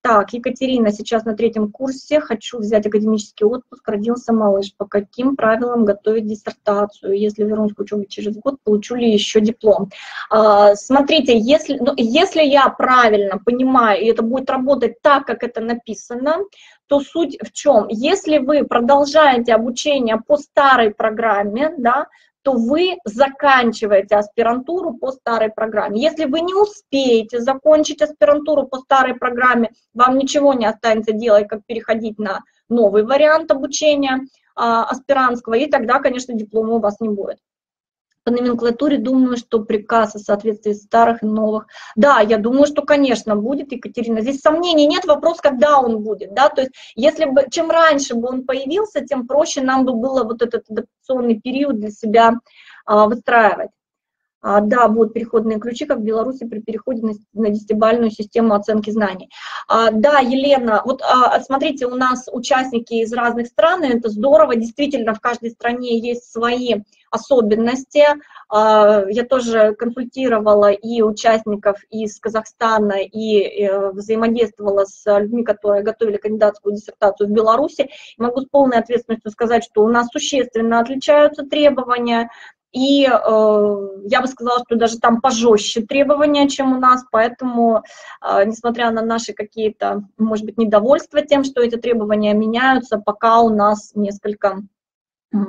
Так, Екатерина, сейчас на третьем курсе, хочу взять академический отпуск, родился малыш. По каким правилам готовить диссертацию? Если вернусь к учебе через год, получу ли еще диплом? А, смотрите, если, ну, если я правильно понимаю, и это будет работать так, как это написано, то суть в чем? Если вы продолжаете обучение по старой программе, да, то вы заканчиваете аспирантуру по старой программе. Если вы не успеете закончить аспирантуру по старой программе, вам ничего не останется делать, как переходить на новый вариант обучения а, аспирантского, и тогда, конечно, диплома у вас не будет. По номенклатуре думаю, что приказ о соответствии старых и новых. Да, я думаю, что, конечно, будет, Екатерина. Здесь сомнений нет, вопрос, когда он будет. Да? То есть, если бы, чем раньше бы он появился, тем проще нам бы было вот этот адаптационный период для себя а, выстраивать. А, да, будут переходные ключи, как в Беларуси при переходе на, на десятибалльную систему оценки знаний. А, да, Елена, вот а, смотрите, у нас участники из разных стран, и это здорово, действительно, в каждой стране есть свои особенности. А, я тоже консультировала и участников из Казахстана, и, и взаимодействовала с людьми, которые готовили кандидатскую диссертацию в Беларуси. Могу с полной ответственностью сказать, что у нас существенно отличаются требования. И э, я бы сказала, что даже там пожестче требования, чем у нас, поэтому, э, несмотря на наши какие-то, может быть, недовольства тем, что эти требования меняются, пока у нас несколько, э,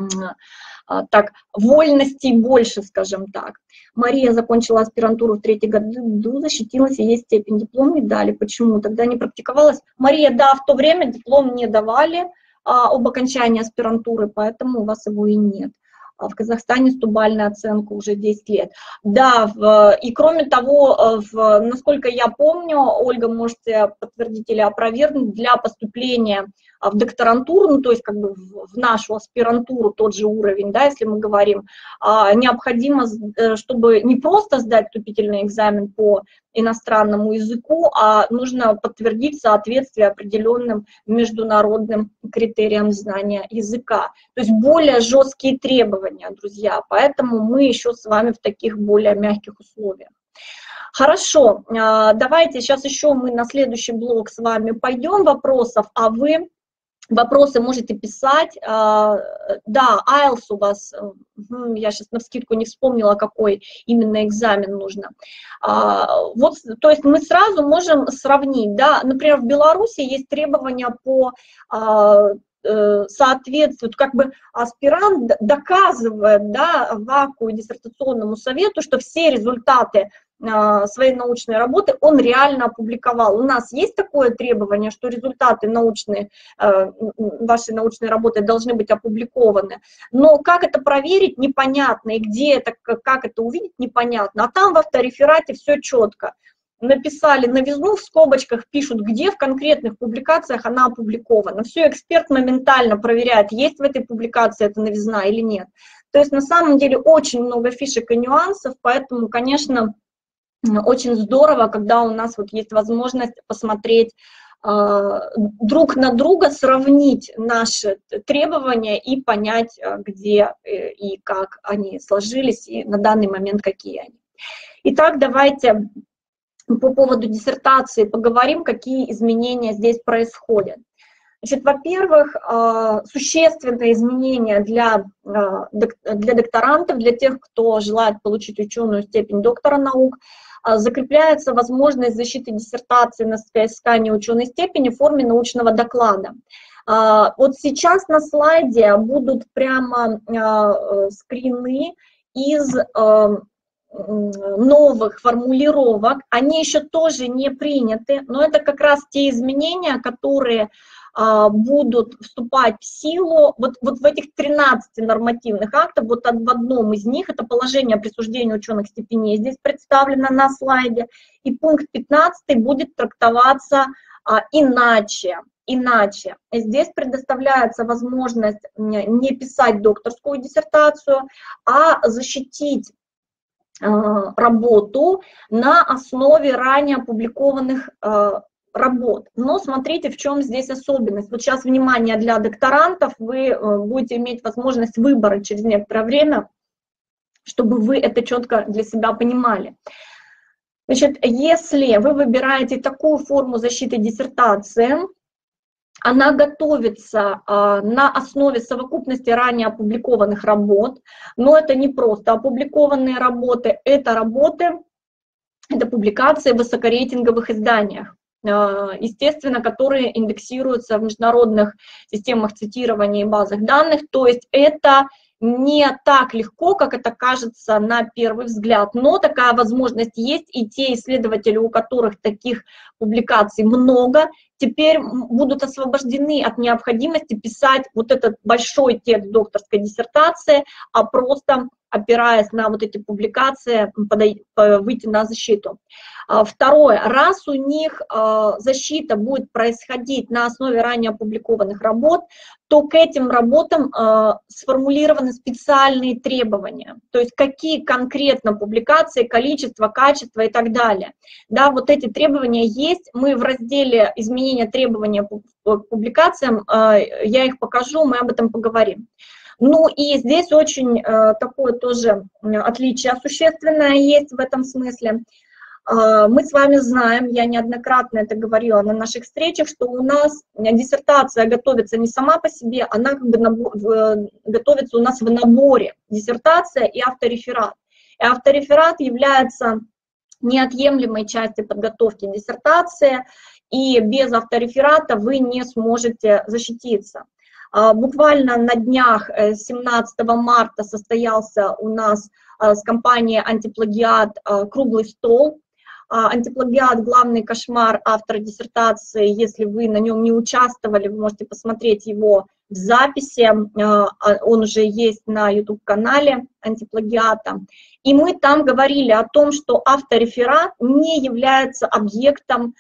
так, вольностей больше, скажем так. Мария закончила аспирантуру в третьем году, защитилась, и есть степень, диплом не дали. Почему? Тогда не практиковалась. Мария, да, в то время диплом не давали э, об окончании аспирантуры, поэтому у вас его и нет. В Казахстане стубальная оценка уже десять лет. Да, в, и кроме того, в, насколько я помню, Ольга, можете подтвердить или опровергнуть, для поступления в докторантуру, ну, то есть как бы в, в нашу аспирантуру тот же уровень, да, если мы говорим, необходимо, чтобы не просто сдать вступительный экзамен по иностранному языку, а нужно подтвердить соответствие определенным международным критериям знания языка. То есть более жесткие требования, друзья, поэтому мы еще с вами в таких более мягких условиях. Хорошо, давайте сейчас еще мы на следующий блок с вами пойдем вопросов, а вы вопросы можете писать. Да, айлс у вас, я сейчас навскидку не вспомнила, какой именно экзамен нужно. Вот, то есть мы сразу можем сравнить, да, например, в Беларуси есть требования по соответствует, как бы аспирант доказывает, да, ВАКу и диссертационному совету, что все результаты своей научной работы он реально опубликовал. У нас есть такое требование, что результаты научные, вашей научной работы должны быть опубликованы, но как это проверить, непонятно, и где это, как это увидеть, непонятно. А там в автореферате все четко. Написали новизну, в скобочках пишут, где в конкретных публикациях она опубликована. Все, эксперт моментально проверяет, есть в этой публикации эта новизна или нет. То есть на самом деле очень много фишек и нюансов, поэтому, конечно, очень здорово, когда у нас вот есть возможность посмотреть э, друг на друга, сравнить наши требования и понять, где и как они сложились, и на данный момент какие они. Итак, давайте по поводу диссертации поговорим, какие изменения здесь происходят. Значит, во-первых, существенные изменения для, для докторантов, для тех, кто желает получить ученую степень доктора наук, закрепляется возможность защиты диссертации на соискание ученой степени в форме научного доклада. Вот сейчас на слайде будут прямо скрины из новых формулировок, они еще тоже не приняты, но это как раз те изменения, которые а, будут вступать в силу вот, вот в этих тринадцати нормативных актах, вот в одном из них, это положение о присуждении ученых степеней, здесь представлено на слайде, и пункт пятнадцатый будет трактоваться а, иначе. Иначе. Здесь предоставляется возможность не писать докторскую диссертацию, а защитить работу на основе ранее опубликованных э, работ. Но смотрите, в чем здесь особенность. Вот сейчас, внимание, для докторантов, вы э, будете иметь возможность выбора через некоторое время, чтобы вы это четко для себя понимали. Значит, если вы выбираете такую форму защиты диссертации, она готовится э, на основе совокупности ранее опубликованных работ, но это не просто опубликованные работы, это работы, это публикации в высокорейтинговых изданиях, э, естественно, которые индексируются в международных системах цитирования и базах данных, то есть это не так легко, как это кажется на первый взгляд, но такая возможность есть, и те исследователи, у которых таких публикаций много, теперь будут освобождены от необходимости писать вот этот большой текст докторской диссертации, а просто, опираясь на вот эти публикации, выйти на защиту. Второе, раз у них защита будет происходить на основе ранее опубликованных работ, то к этим работам сформулированы специальные требования, то есть какие конкретно публикации, количество, качество и так далее. Да, вот эти требования есть, мы в разделе изменения требований к публикациям, я их покажу, мы об этом поговорим. Ну и здесь очень такое тоже отличие существенное есть в этом смысле. Мы с вами знаем, я неоднократно это говорила на наших встречах, что у нас диссертация готовится не сама по себе, она как бы готовится у нас в наборе: диссертация и автореферат. И автореферат является неотъемлемой частью подготовки диссертации, и без автореферата вы не сможете защититься. Буквально на днях, семнадцатого марта, состоялся у нас с компанией «Антиплагиат» круглый стол. «Антиплагиат. Главный кошмар автора диссертации». Если вы на нем не участвовали, вы можете посмотреть его в записи. Он уже есть на ютуб-канале «Антиплагиата». И мы там говорили о том, что автореферат не является объектом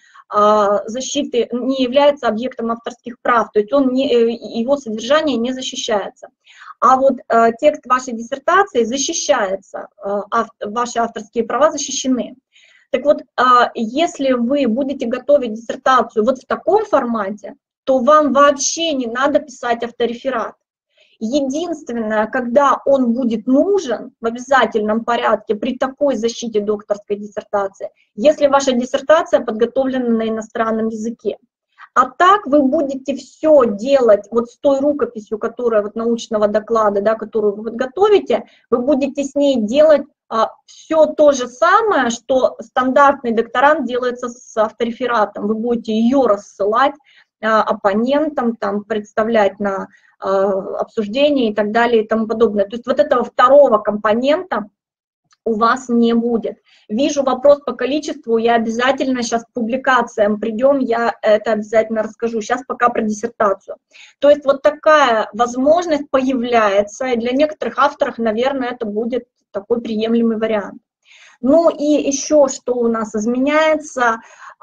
защиты, не является объектом авторских прав, то есть он не, его содержание не защищается. А вот э, текст вашей диссертации защищается, э, ав, ваши авторские права защищены. Так вот, э, если вы будете готовить диссертацию вот в таком формате, то вам вообще не надо писать автореферат. Единственное, когда он будет нужен в обязательном порядке при такой защите докторской диссертации, если ваша диссертация подготовлена на иностранном языке. А так вы будете все делать вот с той рукописью, которая вот научного доклада, да, которую вы подготовите, вы будете с ней делать а, все то же самое, что стандартный докторант делает с авторефератом. Вы будете ее рассылать а, оппонентам, там, представлять на обсуждения и так далее и тому подобное. То есть вот этого второго компонента у вас не будет. Вижу вопрос по количеству, я обязательно сейчас к публикациям придем, я это обязательно расскажу. Сейчас пока про диссертацию. То есть вот такая возможность появляется, и для некоторых авторов, наверное, это будет такой приемлемый вариант. Ну и еще что у нас изменяется,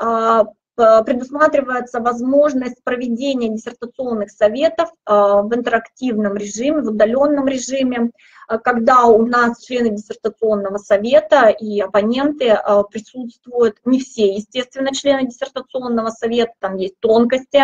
предусматривается возможность проведения диссертационных советов в интерактивном режиме, в удаленном режиме, когда у нас члены диссертационного совета и оппоненты присутствуют, не все, естественно, члены диссертационного совета, там есть тонкости,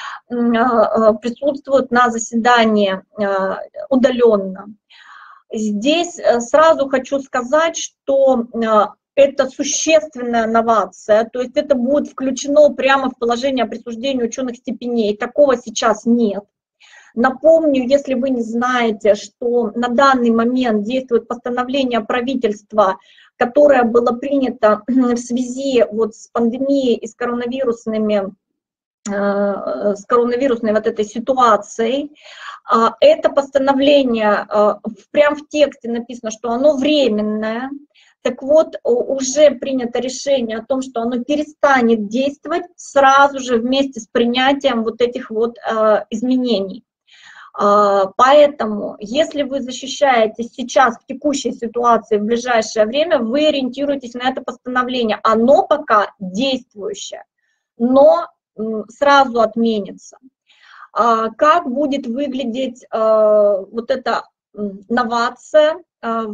присутствуют на заседании удаленно. Здесь сразу хочу сказать, что это существенная новация, то есть это будет включено прямо в положение о присуждении ученых степеней. Такого сейчас нет. Напомню, если вы не знаете, что на данный момент действует постановление правительства, которое было принято в связи вот с пандемией и с коронавирусными, с коронавирусной вот этой ситуацией. Это постановление, прямо в тексте написано, что оно временное. Так вот, уже принято решение о том, что оно перестанет действовать сразу же вместе с принятием вот этих вот э, изменений. Э, поэтому, если вы защищаетесь сейчас в текущей ситуации, в ближайшее время, вы ориентируетесь на это постановление. Оно пока действующее, но э, сразу отменится. Э, как будет выглядеть э, вот эта новация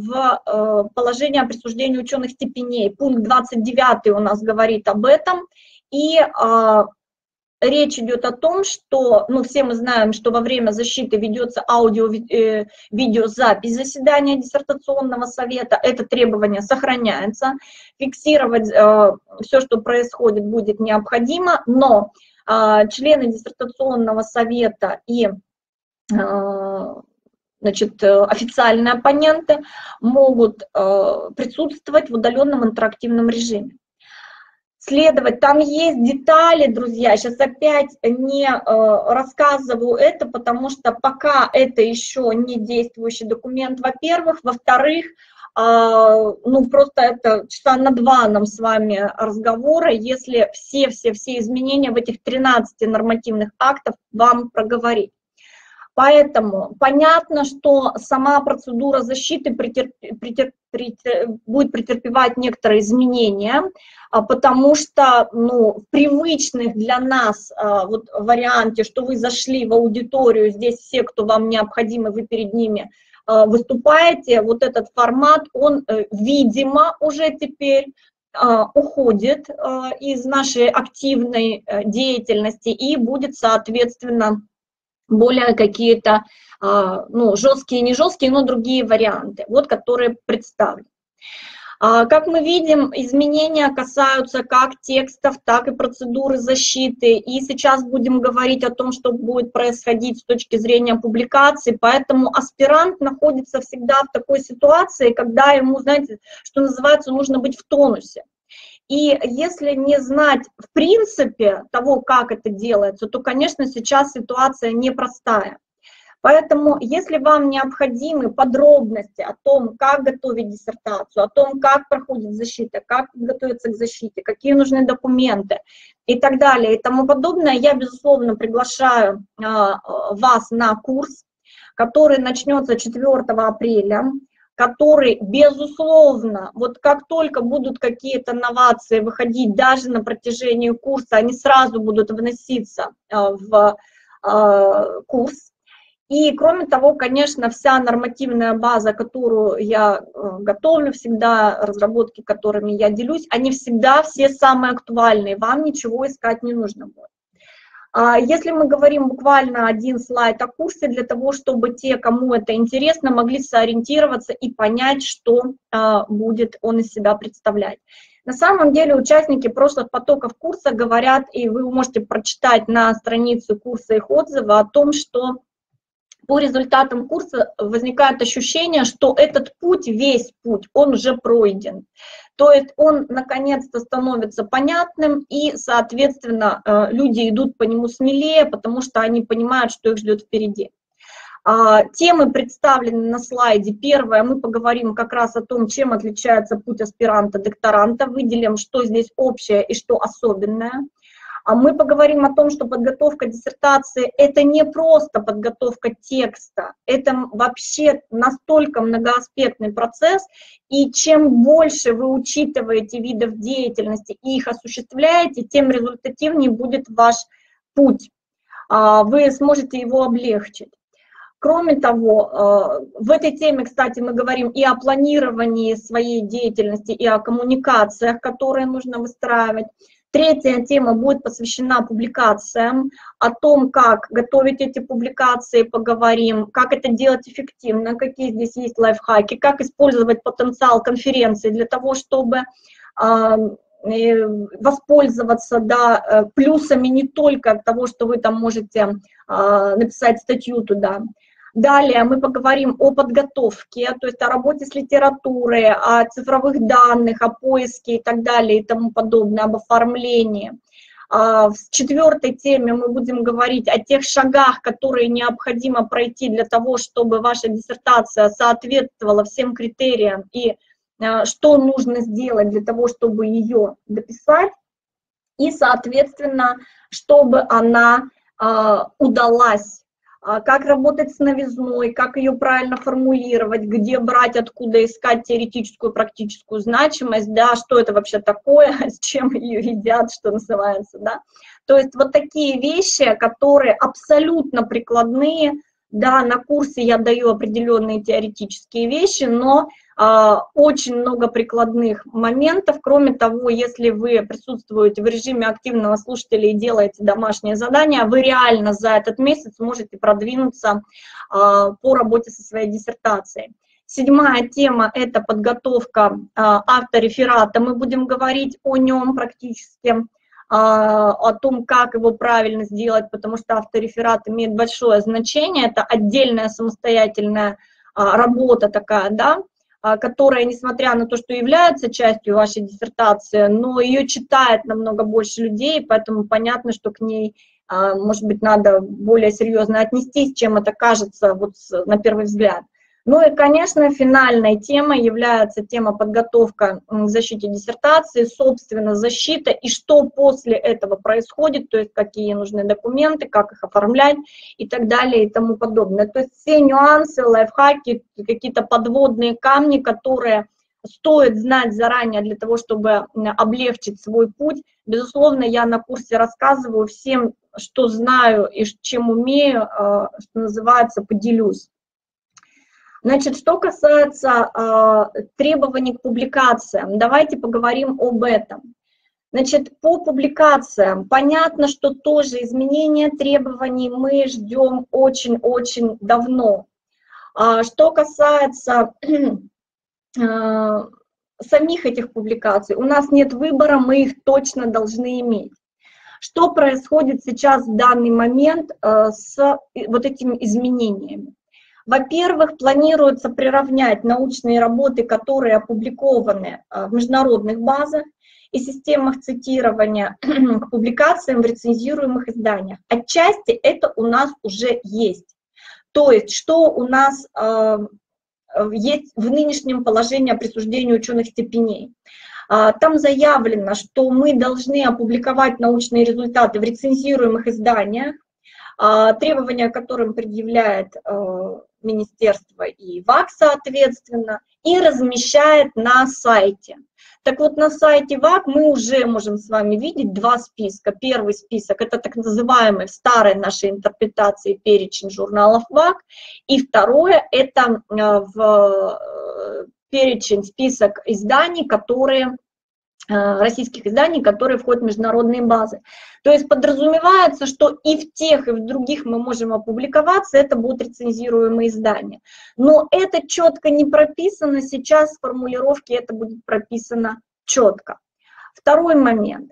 в положении о присуждении ученых степеней? Пункт двадцать девятый у нас говорит об этом, и речь идет о том, что, ну, все мы знаем, что во время защиты ведется аудио-видеозапись заседания диссертационного совета. Это требование сохраняется. Фиксировать э, все, что происходит, будет необходимо, но э, члены диссертационного совета и э, значит, официальные оппоненты могут э, присутствовать в удаленном интерактивном режиме. Следовать, там есть детали, друзья, сейчас опять не э, рассказываю это, потому что пока это еще не действующий документ, во-первых. Во-вторых, э, ну просто это часа на два нам с вами разговора, если все-все-все изменения в этих тринадцати нормативных актах вам проговорить. Поэтому понятно, что сама процедура защиты претерп... Претерп... Претерп... будет претерпевать некоторые изменения, потому что, ну, в привычных для нас вот, варианте, что вы зашли в аудиторию, здесь все, кто вам необходимы, вы перед ними выступаете, вот этот формат, он, видимо, уже теперь уходит из нашей активной деятельности и будет, соответственно, более какие-то, ну, жесткие, не жесткие, но другие варианты, вот, которые представлены. Как мы видим, изменения касаются как текстов, так и процедуры защиты, и сейчас будем говорить о том, что будет происходить с точки зрения публикации, поэтому аспирант находится всегда в такой ситуации, когда ему, знаете, что называется, нужно быть в тонусе. И если не знать в принципе того, как это делается, то, конечно, сейчас ситуация непростая. Поэтому, если вам необходимы подробности о том, как готовить диссертацию, о том, как проходит защита, как готовиться к защите, какие нужны документы и так далее и тому подобное, я, безусловно, приглашаю вас на курс, который начнется четвёртого апреля. Который, безусловно, вот как только будут какие-то новации выходить даже на протяжении курса, они сразу будут вноситься в курс. И, кроме того, конечно, вся нормативная база, которую я готовлю всегда, разработки, которыми я делюсь, они всегда все самые актуальные, вам ничего искать не нужно будет. Если мы говорим буквально один слайд о курсе, для того, чтобы те, кому это интересно, могли сориентироваться и понять, что будет он из себя представлять. На самом деле участники прошлых потоков курса говорят, и вы можете прочитать на странице курса их отзывы о том, что по результатам курса возникает ощущение, что этот путь, весь путь, он уже пройден. То есть он наконец-то становится понятным, и, соответственно, люди идут по нему смелее, потому что они понимают, что их ждет впереди. Темы представлены на слайде. Первое, мы поговорим как раз о том, чем отличается путь аспиранта-докторанта, выделим, что здесь общее и что особенное. Мы поговорим о том, что подготовка диссертации – это не просто подготовка текста, это вообще настолько многоаспектный процесс, и чем больше вы учитываете видов деятельности и их осуществляете, тем результативнее будет ваш путь, вы сможете его облегчить. Кроме того, в этой теме, кстати, мы говорим и о планировании своей деятельности, и о коммуникациях, которые нужно выстраивать. Третья тема будет посвящена публикациям, о том, как готовить эти публикации, поговорим, как это делать эффективно, какие здесь есть лайфхаки, как использовать потенциал конференции для того, чтобы э, воспользоваться, да, плюсами не только от того, что вы там можете э, написать статью туда. Далее мы поговорим о подготовке, то есть о работе с литературой, о цифровых данных, о поиске и так далее и тому подобное, об оформлении. В четвертой теме мы будем говорить о тех шагах, которые необходимо пройти для того, чтобы ваша диссертация соответствовала всем критериям, и что нужно сделать для того, чтобы ее дописать, и, соответственно, чтобы она удалась. Как работать с новизной, как ее правильно формулировать, где брать, откуда искать теоретическую, практическую значимость, да, что это вообще такое, с чем ее едят, что называется, да. То есть вот такие вещи, которые абсолютно прикладные, да, на курсе я даю определенные теоретические вещи, но Очень много прикладных моментов. Кроме того, если вы присутствуете в режиме активного слушателя и делаете домашнее задание, вы реально за этот месяц можете продвинуться по работе со своей диссертацией. Седьмая тема – это подготовка автореферата. Мы будем говорить о нем практически, о том, как его правильно сделать, потому что автореферат имеет большое значение. Это отдельная самостоятельная работа такая, да, которая, несмотря на то, что является частью вашей диссертации, но ее читает намного больше людей, поэтому понятно, что к ней, может быть, надо более серьезно отнестись, чем это кажется вот на первый взгляд. Ну и, конечно, финальной темой является тема подготовка к защите диссертации, собственно, защита и что после этого происходит, то есть какие нужны документы, как их оформлять и так далее и тому подобное. То есть все нюансы, лайфхаки, какие-то подводные камни, которые стоит знать заранее для того, чтобы облегчить свой путь. Безусловно, я на курсе рассказываю всем, что знаю и чем умею, что называется, поделюсь. Значит, что касается э, требований к публикациям, давайте поговорим об этом. Значит, по публикациям понятно, что тоже изменение требований мы ждем очень-очень давно. А что касается э, самих этих публикаций, у нас нет выбора, мы их точно должны иметь. Что происходит сейчас в данный момент э, с вот этими изменениями? Во-первых, планируется приравнять научные работы, которые опубликованы в международных базах и системах цитирования, к публикациям в рецензируемых изданиях. Отчасти это у нас уже есть. То есть, что у нас э, есть в нынешнем положении о присуждении ученых степеней. Там заявлено, что мы должны опубликовать научные результаты в рецензируемых изданиях, требования к которым предъявляет министерство и ВАК, соответственно, и размещает на сайте. Так вот, на сайте ВАК мы уже можем с вами видеть два списка. Первый список – это так называемый в старой нашей интерпретации перечень журналов ВАК, и второе – это в перечень, список изданий, которые российских изданий, которые входят в международные базы. То есть подразумевается, что и в тех, и в других мы можем опубликоваться, это будут рецензируемые издания. Но это четко не прописано, сейчас в формулировке это будет прописано четко. Второй момент.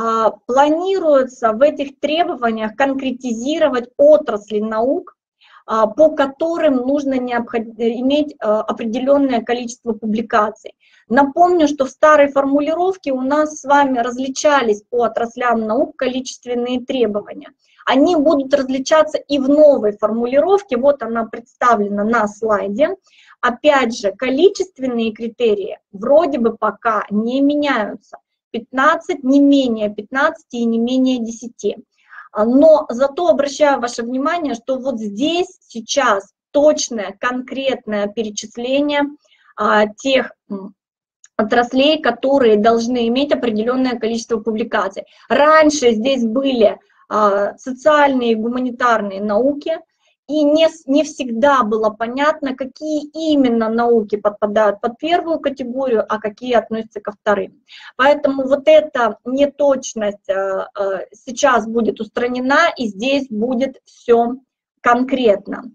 Планируется в этих требованиях конкретизировать отрасли наук, по которым нужно иметь определенное количество публикаций. Напомню, что в старой формулировке у нас с вами различались по отраслям наук количественные требования. Они будут различаться и в новой формулировке, вот она представлена на слайде. Опять же, количественные критерии вроде бы пока не меняются. пятнадцать, не менее пятнадцати и не менее десяти. Но зато обращаю ваше внимание, что вот здесь сейчас точное, конкретное перечисление а, тех отраслей, которые должны иметь определенное количество публикаций. Раньше здесь были а, социальные и гуманитарные науки, и не, не всегда было понятно, какие именно науки подпадают под первую категорию, а какие относятся ко вторым. Поэтому вот эта неточность а, а, сейчас будет устранена, и здесь будет все конкретно.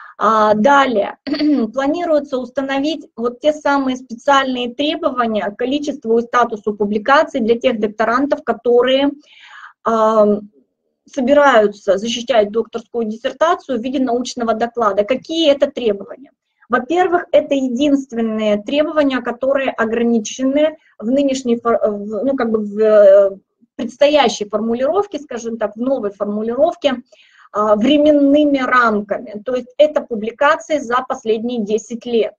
Далее, планируется установить вот те самые специальные требования к количеству и статусу публикаций для тех докторантов, которые э, собираются защищать докторскую диссертацию в виде научного доклада. Какие это требования? Во-первых, это единственные требования, которые ограничены в нынешней, ну, как бы в предстоящей формулировке, скажем так, в новой формулировке, временными рамками, то есть это публикации за последние десять лет.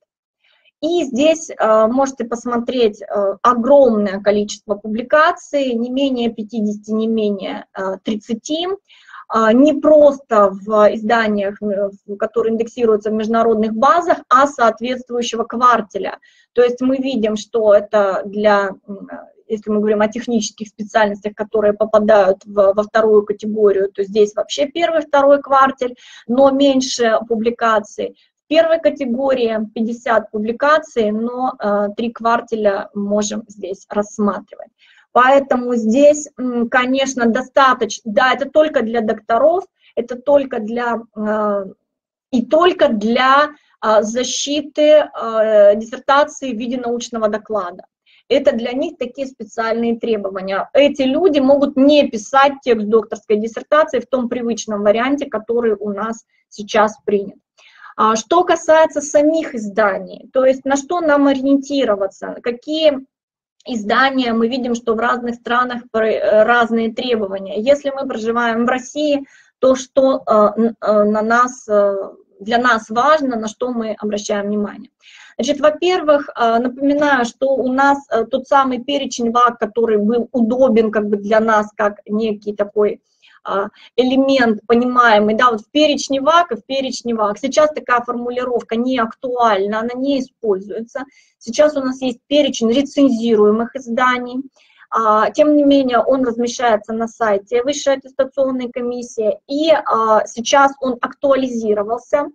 И здесь э, можете посмотреть э, огромное количество публикаций, не менее пятидесяти, не менее э, тридцати, э, не просто в изданиях, которые индексируются в международных базах, а соответствующего квартеля. То есть мы видим, что это для... Если мы говорим о технических специальностях, которые попадают в, во вторую категорию, то здесь вообще первый, второй квартель, но меньше публикаций. первой категории пятьдесят публикаций, но три кварталя можем здесь рассматривать. Поэтому здесь, конечно, достаточно, да, это только для докторов, это только для, и только для защиты диссертации в виде научного доклада. Это для них такие специальные требования. Эти люди могут не писать текст докторской диссертации в том привычном варианте, который у нас сейчас принят. Что касается самих изданий, то есть на что нам ориентироваться, какие издания, мы видим, что в разных странах разные требования. Если мы проживаем в России, то что на нас, для нас важно, на что мы обращаем внимание. Значит, во-первых, напоминаю, что у нас тот самый перечень ВАК, который был удобен как бы для нас, как некий такой элемент понимаемый, да, вот в перечне ВАК и в перечне ВАК. Сейчас такая формулировка не актуальна, она не используется. Сейчас у нас есть перечень рецензируемых изданий. Тем не менее, он размещается на сайте Высшей аттестационной комиссии, и сейчас он актуализировался.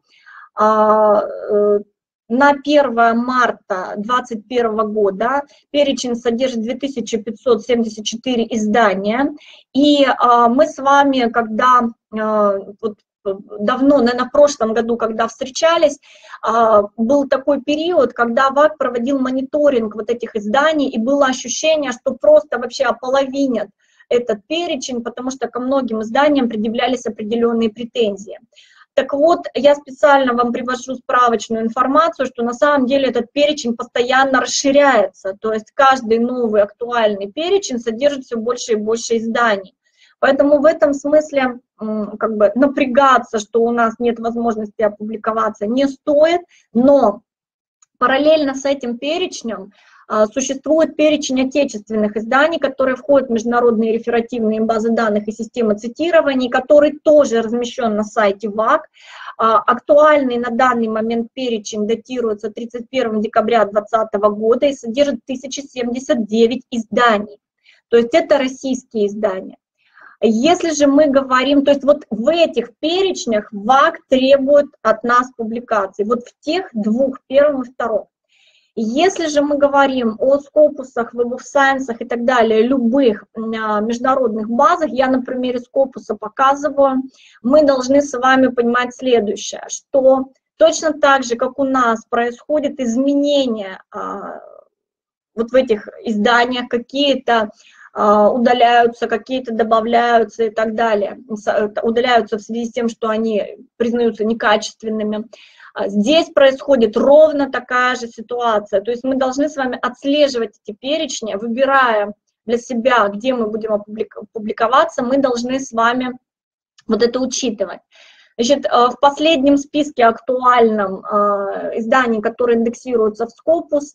На первое марта две тысячи двадцать первого года перечень содержит две тысячи пятьсот семьдесят четыре издания, и а, мы с вами, когда а, вот, давно, наверное, в прошлом году, когда встречались, а, был такой период, когда ВАК проводил мониторинг вот этих изданий, и было ощущение, что просто вообще ополовинят этот перечень, потому что ко многим изданиям предъявлялись определенные претензии. Так вот, я специально вам привожу справочную информацию, что на самом деле этот перечень постоянно расширяется, то есть каждый новый актуальный перечень содержит все больше и больше изданий. Поэтому в этом смысле как бы напрягаться, что у нас нет возможности опубликоваться, не стоит, но параллельно с этим перечнем существует перечень отечественных изданий, которые входят в международные реферативные базы данных и системы цитирований, который тоже размещен на сайте ВАК. Актуальный на данный момент перечень датируется тридцать первого декабря две тысячи двадцатого года и содержит тысячу семьдесят девять изданий. То есть это российские издания. Если же мы говорим, то есть вот в этих перечнях ВАК требует от нас публикаций, вот в тех двух, первом и втором. Если же мы говорим о Scopus'ах, Web of Science и так далее, любых международных базах, я на примере Scopus'а показываю, мы должны с вами понимать следующее, что точно так же, как у нас происходит изменения вот в этих изданиях, какие-то удаляются, какие-то добавляются и так далее, удаляются в связи с тем, что они признаются некачественными. Здесь происходит ровно такая же ситуация, то есть мы должны с вами отслеживать эти перечни, выбирая для себя, где мы будем публиковаться, мы должны с вами вот это учитывать. Значит, в последнем списке актуальном изданий, которые индексируются в Scopus,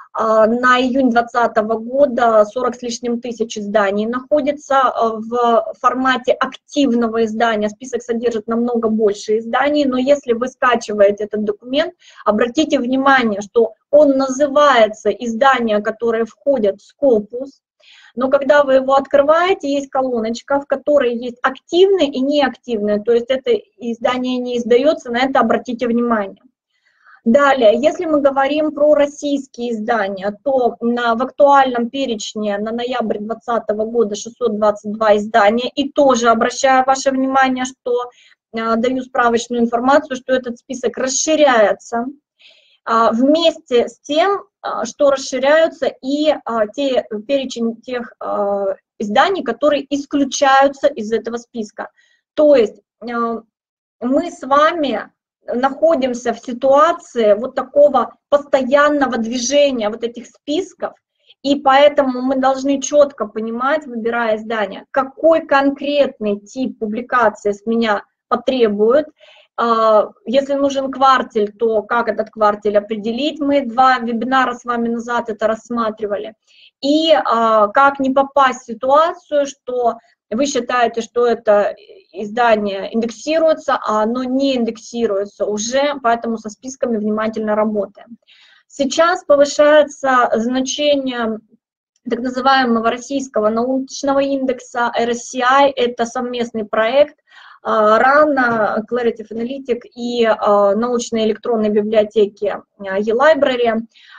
на июнь двадцатого года сорок с лишним тысяч изданий находится в формате активного издания. Список содержит намного больше изданий, но если вы скачиваете этот документ, обратите внимание, что он называется «Издания, которые входят в Scopus», но когда вы его открываете, есть колоночка, в которой есть активные и неактивные, то есть это издание не издается, на это обратите внимание. Далее, если мы говорим про российские издания, то на, в актуальном перечне на ноябрь двадцатого года шестьсот двадцать два издания, и тоже обращаю ваше внимание, что э, даю справочную информацию, что этот список расширяется, э, вместе с тем, э, что расширяются и э, те, перечень тех э, изданий, которые исключаются из этого списка. То есть э, мы с вами находимся в ситуации вот такого постоянного движения вот этих списков, и поэтому мы должны четко понимать, выбирая издание, какой конкретный тип публикации с меня потребует. Если нужен квартель, то как этот квартель определить, мы два вебинара с вами назад это рассматривали, и как не попасть в ситуацию, что вы считаете, что это издание индексируется, а оно не индексируется уже, поэтому со списками внимательно работаем. Сейчас повышается значение так называемого российского научного индекса эр эс си ай, это совместный проект ран, Clarity Analytic и научной электронной библиотеки eLibrary.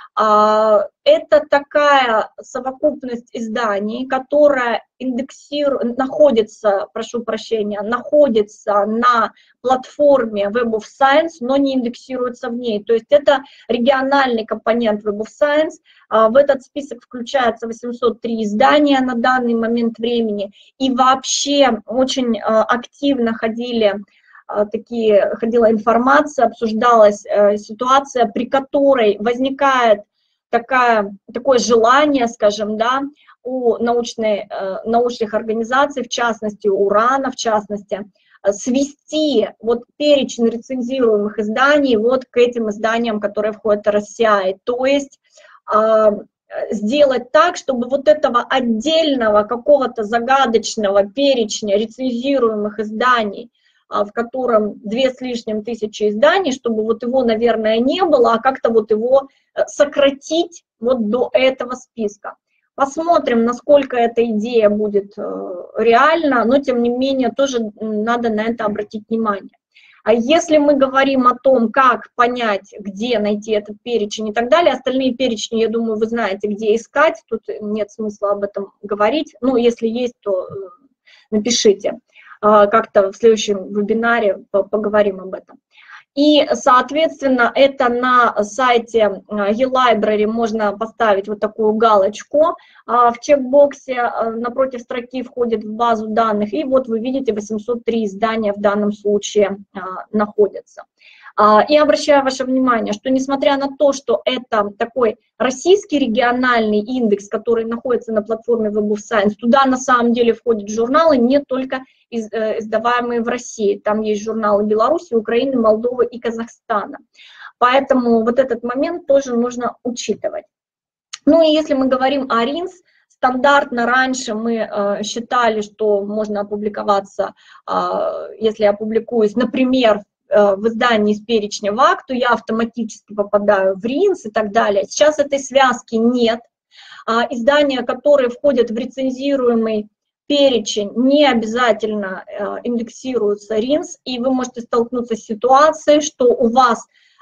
Это такая совокупность изданий, которая индексирует, находится, прошу прощения, находится на платформе Web of Science, но не индексируется в ней. То есть это региональный компонент Web of Science. В этот список включается восемьсот три издания на данный момент времени. И вообще очень активно ходили такие, ходила информация, обсуждалась ситуация, при которой возникает такая, такое желание, скажем, да, у научной, научных организаций, в частности, у РАНа, в частности, свести вот перечень рецензируемых изданий вот к этим изданиям, которые входят в эр эс си ай. То есть сделать так, чтобы вот этого отдельного какого-то загадочного перечня рецензируемых изданий, в котором две с лишним тысячи изданий, чтобы вот его, наверное, не было, а как-то вот его сократить вот до этого списка. Посмотрим, насколько эта идея будет реальна, но тем не менее тоже надо на это обратить внимание. А если мы говорим о том, как понять, где найти этот перечень и так далее, остальные перечни, я думаю, вы знаете, где искать, тут нет смысла об этом говорить. Ну, если есть, то напишите. Как-то в следующем вебинаре поговорим об этом. И, соответственно, это на сайте eLibrary можно поставить вот такую галочку в чекбоксе, напротив строки входит в базу данных, и вот вы видите, восемьсот три издания в данном случае находятся. И обращаю ваше внимание, что несмотря на то, что это такой российский региональный индекс, который находится на платформе Web of Science, туда на самом деле входят журналы не только издаваемые в России. Там есть журналы Беларуси, Украины, Молдовы и Казахстана. Поэтому вот этот момент тоже нужно учитывать. Ну и если мы говорим о РИНС, стандартно раньше мы считали, что можно опубликоваться, если я публикуюсь, например, в издании из перечня ВАК, то я автоматически попадаю в РИНС и так далее. Сейчас этой связки нет. Издания, которые входят в рецензируемый перечень, не обязательно индексируются РИНС, и вы можете столкнуться с ситуацией, что у вас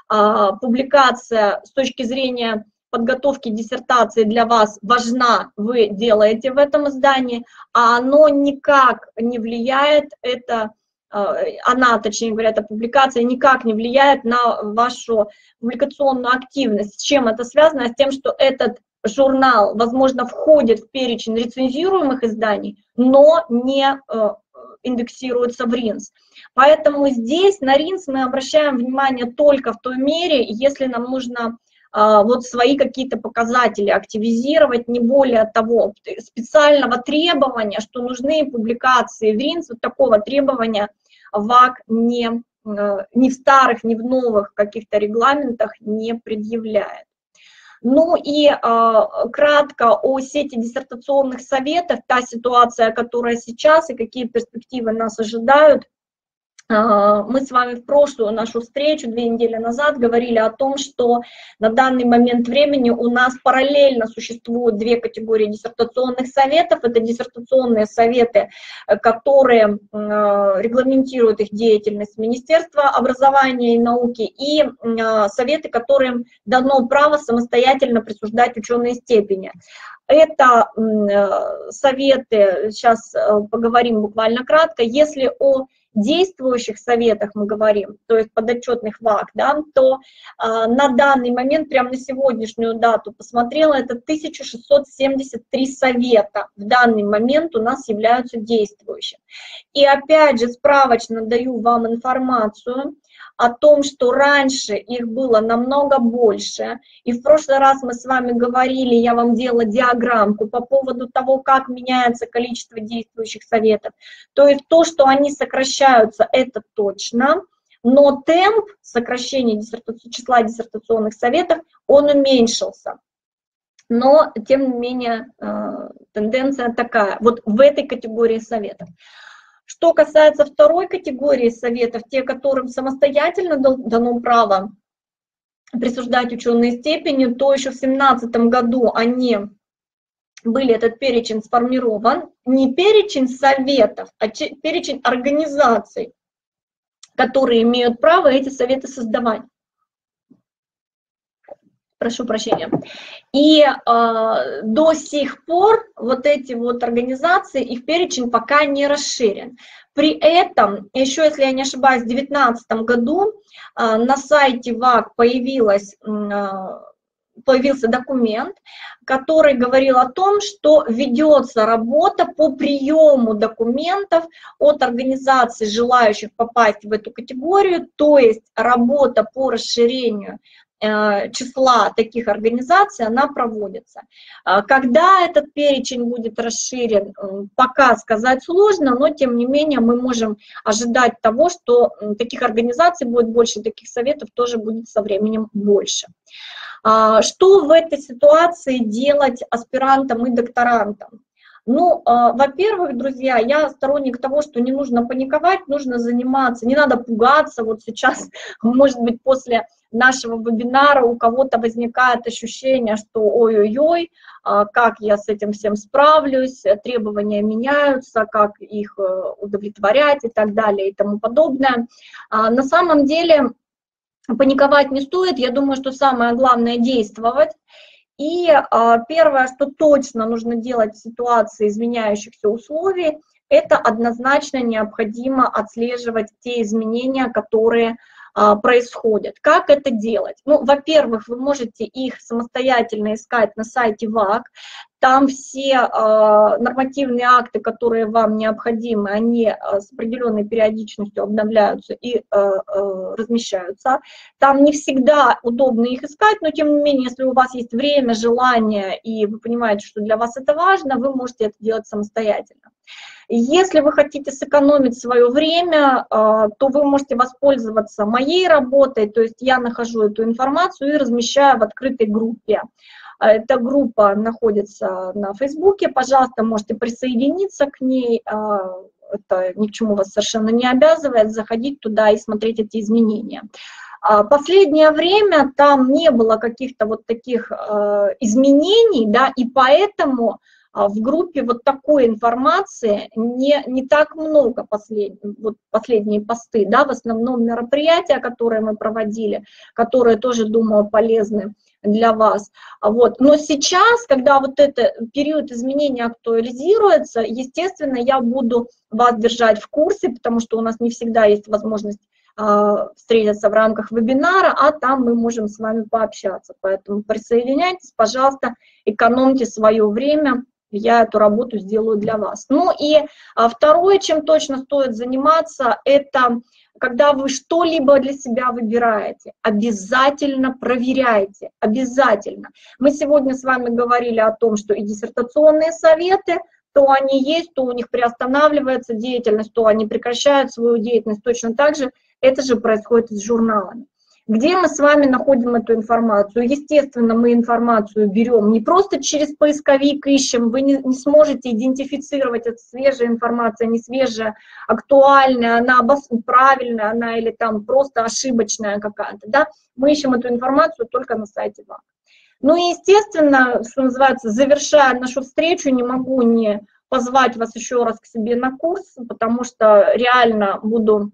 публикация с точки зрения подготовки диссертации для вас важна, вы делаете в этом издании, а оно никак не влияет, это она, точнее говоря, эта публикация никак не влияет на вашу публикационную активность. С чем это связано? С тем, что этот журнал, возможно, входит в перечень рецензируемых изданий, но не индексируется в РИНС. Поэтому здесь на РИНС мы обращаем внимание только в той мере, если нам нужно вот свои какие-то показатели активизировать, не более того, специального требования, что нужны публикации в РИНС, вот такого требования ВАК не, ни в старых, ни в новых каких-то регламентах не предъявляет. Ну и э, кратко о сети диссертационных советов, та ситуация, которая сейчас и какие перспективы нас ожидают. Мы с вами в прошлую нашу встречу две недели назад говорили о том, что на данный момент времени у нас параллельно существуют две категории диссертационных советов. Это диссертационные советы, которые регламентируют их деятельность Министерства образования и науки, и советы, которым дано право самостоятельно присуждать ученые степени. Это советы, сейчас поговорим буквально кратко, если о действующих советах мы говорим, то есть подотчетных ВАК, да, то э, на данный момент, прямо на сегодняшнюю дату посмотрела, это тысяча шестьсот семьдесят три совета в данный момент у нас являются действующими. И опять же справочно даю вам информацию о том, что раньше их было намного больше, и в прошлый раз мы с вами говорили, я вам делала диаграммку по поводу того, как меняется количество действующих советов. То есть то, что они сокращаются, это точно, но темп сокращения диссертаци... числа диссертационных советов, он уменьшился. Но, тем не менее, тенденция такая, вот в этой категории советов. Что касается второй категории советов, те, которым самостоятельно дано право присуждать ученые степени, то еще в две тысячи семнадцатом году они были этот перечень сформирован, не перечень советов, а перечень организаций, которые имеют право эти советы создавать. Прошу прощения. И э, до сих пор вот эти вот организации, их перечень пока не расширен. При этом, еще если я не ошибаюсь, в две тысячи девятнадцатом году э, на сайте ВАК появилась, э, появился документ, который говорил о том, что ведется работа по приему документов от организаций, желающих попасть в эту категорию, то есть работа по расширению числа таких организаций, она проводится. Когда этот перечень будет расширен, пока сказать сложно, но тем не менее мы можем ожидать того, что таких организаций будет больше, таких советов тоже будет со временем больше. Что в этой ситуации делать аспирантам и докторантам? Ну, во-первых, друзья, я сторонник того, что не нужно паниковать, нужно заниматься, не надо пугаться. Вот сейчас, может быть, после нашего вебинара у кого-то возникает ощущение, что ой-ой-ой, как я с этим всем справлюсь, требования меняются, как их удовлетворять и так далее и тому подобное. На самом деле паниковать не стоит, я думаю, что самое главное действовать. И первое, что точно нужно делать в ситуации изменяющихся условий, это однозначно необходимо отслеживать те изменения, которые происходят. Как это делать? Ну, во-первых, вы можете их самостоятельно искать на сайте ВАК. Там все э, нормативные акты, которые вам необходимы, они э, с определенной периодичностью обновляются и э, э, размещаются. Там не всегда удобно их искать, но тем не менее, если у вас есть время, желание, и вы понимаете, что для вас это важно, вы можете это делать самостоятельно. Если вы хотите сэкономить свое время, то вы можете воспользоваться моей работой, то есть я нахожу эту информацию и размещаю в открытой группе. Эта группа находится на Фейсбуке, пожалуйста, можете присоединиться к ней, это ни к чему вас совершенно не обязывает, заходить туда и смотреть эти изменения. Последнее время там не было каких-то вот таких изменений, да, и поэтому в группе вот такой информации не, не так много, послед, вот последние посты, да, в основном мероприятия, которые мы проводили, которые тоже, думаю, полезны для вас. Вот. Но сейчас, когда вот этот период изменения актуализируется, естественно, я буду вас держать в курсе, потому что у нас не всегда есть возможность э, встретиться в рамках вебинара, а там мы можем с вами пообщаться. Поэтому присоединяйтесь, пожалуйста, экономьте свое время, я эту работу сделаю для вас. Ну и а, второе, чем точно стоит заниматься, это когда вы что-либо для себя выбираете, обязательно проверяйте, обязательно. Мы сегодня с вами говорили о том, что и диссертационные советы, то они есть, то у них приостанавливается деятельность, то они прекращают свою деятельность. Точно так же это же происходит с журналами. Где мы с вами находим эту информацию? Естественно, мы информацию берем не просто через поисковик ищем, вы не, не сможете идентифицировать, это свежая информация, не свежая, актуальная, она правильная, она или там просто ошибочная какая-то, да? Мы ищем эту информацию только на сайте ВАК. Ну и, естественно, что называется, завершая нашу встречу, не могу не позвать вас еще раз к себе на курс, потому что реально буду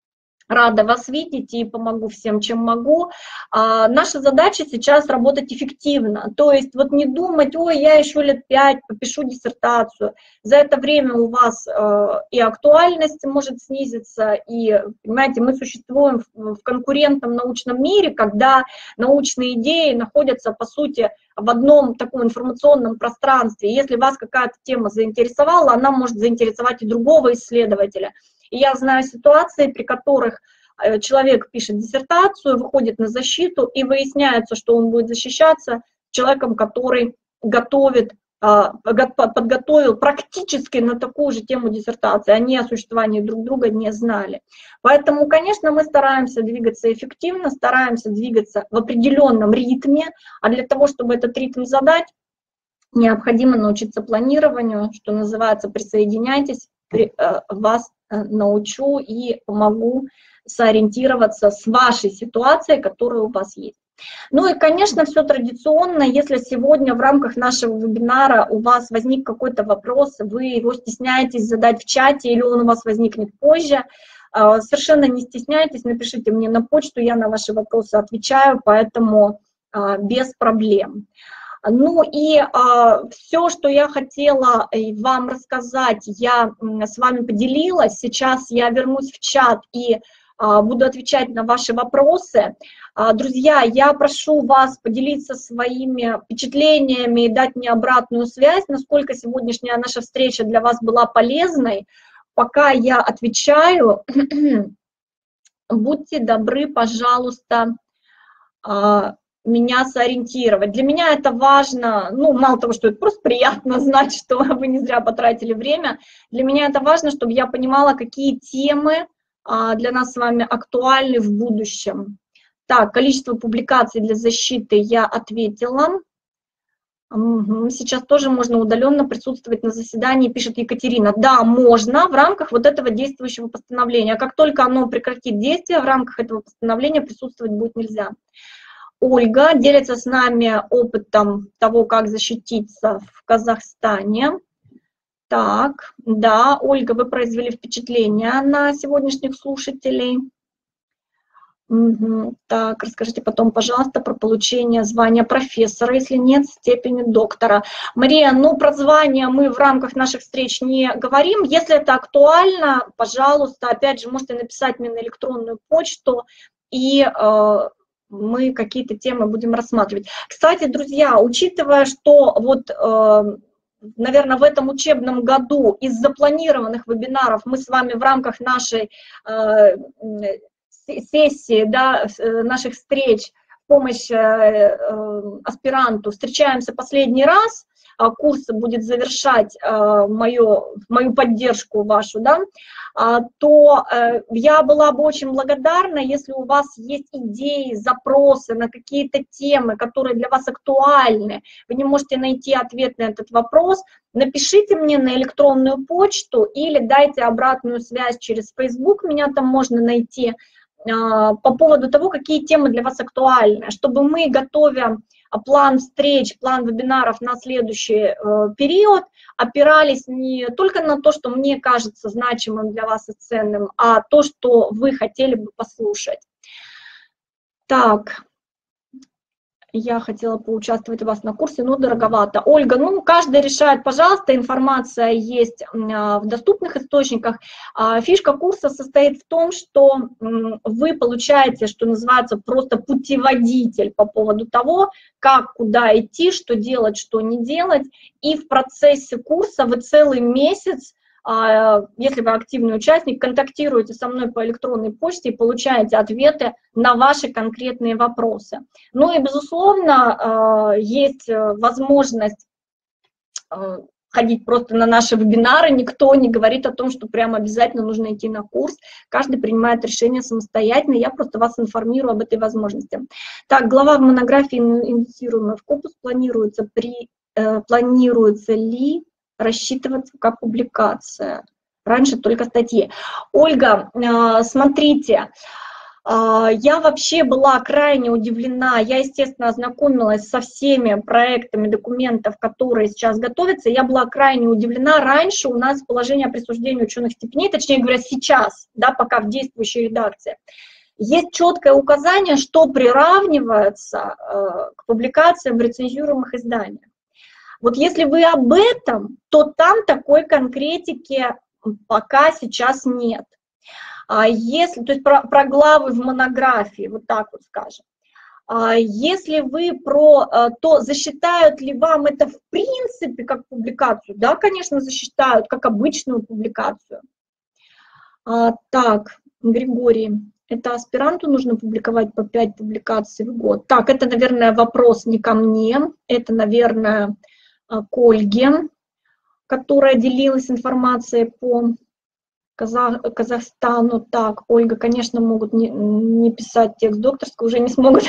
рада вас видеть и помогу всем, чем могу. А, наша задача сейчас работать эффективно, то есть вот не думать, ой, я еще лет пять попишу диссертацию. За это время у вас э, и актуальность может снизиться, и, понимаете, мы существуем в, в конкурентном научном мире, когда научные идеи находятся, по сути, в одном таком информационном пространстве. Если вас какая-то тема заинтересовала, она может заинтересовать и другого исследователя. И я знаю ситуации, при которых человек пишет диссертацию, выходит на защиту, и выясняется, что он будет защищаться человеком, который готовит, подготовил практически на такую же тему диссертации. Они о существовании друг друга не знали. Поэтому, конечно, мы стараемся двигаться эффективно, стараемся двигаться в определенном ритме, а для того, чтобы этот ритм задать, необходимо научиться планированию, что называется, присоединяйтесь, вас научу и помогу сориентироваться с вашей ситуацией, которая у вас есть. Ну и, конечно, все традиционно. Если сегодня в рамках нашего вебинара у вас возник какой-то вопрос, вы его стесняетесь задать в чате или он у вас возникнет позже, совершенно не стесняйтесь, напишите мне на почту, я на ваши вопросы отвечаю, поэтому без проблем. Ну и а, все, что я хотела вам рассказать, я с вами поделилась. Сейчас я вернусь в чат и а, буду отвечать на ваши вопросы. А, друзья, я прошу вас поделиться своими впечатлениями и дать мне обратную связь, насколько сегодняшняя наша встреча для вас была полезной. Пока я отвечаю, будьте добры, пожалуйста, а, меня сориентировать. Для меня это важно, ну, мало того, что это просто приятно знать, что вы не зря потратили время, для меня это важно, чтобы я понимала, какие темы а, для нас с вами актуальны в будущем. Так, количество публикаций для защиты я ответила. Угу. Сейчас тоже можно удаленно присутствовать на заседании, пишет Екатерина. Да, можно в рамках вот этого действующего постановления. Как только оно прекратит действие, в рамках этого постановления присутствовать будет нельзя. Ольга делится с нами опытом того, как защититься в Казахстане. Так, да, Ольга, вы произвели впечатление на сегодняшних слушателей. Угу. Так, расскажите потом, пожалуйста, про получение звания профессора, если нет, степени доктора. Мария, ну про звание мы в рамках наших встреч не говорим. Если это актуально, пожалуйста, опять же, можете написать мне на электронную почту, и э, мы какие-то темы будем рассматривать. Кстати, друзья, учитывая, что вот, э, наверное, в этом учебном году из запланированных вебинаров мы с вами в рамках нашей э, сессии, да, наших встреч в помощь э, э, аспиранту встречаемся последний раз, а курс будет завершать э, мою, мою поддержку вашу, да, а, то э, я была бы очень благодарна, если у вас есть идеи, запросы на какие-то темы, которые для вас актуальны, вы не можете найти ответ на этот вопрос, напишите мне на электронную почту или дайте обратную связь через Facebook, меня там можно найти, по поводу того, какие темы для вас актуальны, чтобы мы, готовя план встреч, план вебинаров на следующий э, период, опирались не только на то, что мне кажется значимым для вас и ценным, а то, что вы хотели бы послушать. Так, я хотела поучаствовать у вас на курсе, но дороговато. Ольга, ну, каждый решает, пожалуйста, информация есть в доступных источниках. Фишка курса состоит в том, что вы получаете, что называется, просто путеводитель по поводу того, как, куда идти, что делать, что не делать. И в процессе курса вы целый месяц, если вы активный участник, контактируете со мной по электронной почте и получаете ответы на ваши конкретные вопросы. Ну и, безусловно, есть возможность ходить просто на наши вебинары. Никто не говорит о том, что прямо обязательно нужно идти на курс. Каждый принимает решение самостоятельно. Я просто вас информирую об этой возможности. Так, глава в монографии «Инициируемая в Копус» планируется, при, э, планируется ли рассчитываться как публикация. Раньше только статьи. Ольга, смотрите, я вообще была крайне удивлена. Я, естественно, ознакомилась со всеми проектами документов, которые сейчас готовятся. Я была крайне удивлена. Раньше у нас положение о присуждении ученых степеней, точнее говоря, сейчас, да, пока в действующей редакции, есть четкое указание, что приравнивается к публикациям в рецензируемых изданиях. Вот если вы об этом, то там такой конкретики пока сейчас нет. А если, то есть про, про главы в монографии, вот так вот скажем. А если вы про то, засчитают ли вам это в принципе как публикацию, да, конечно, засчитают, как обычную публикацию. А, так, Григорий, это аспиранту нужно публиковать по пять публикаций в год. Так, это, наверное, вопрос не ко мне, это, наверное, к Ольге, которая делилась информацией по Казах, Казахстану. Так, Ольга, конечно, могут не, не писать текст докторского, уже не смогут.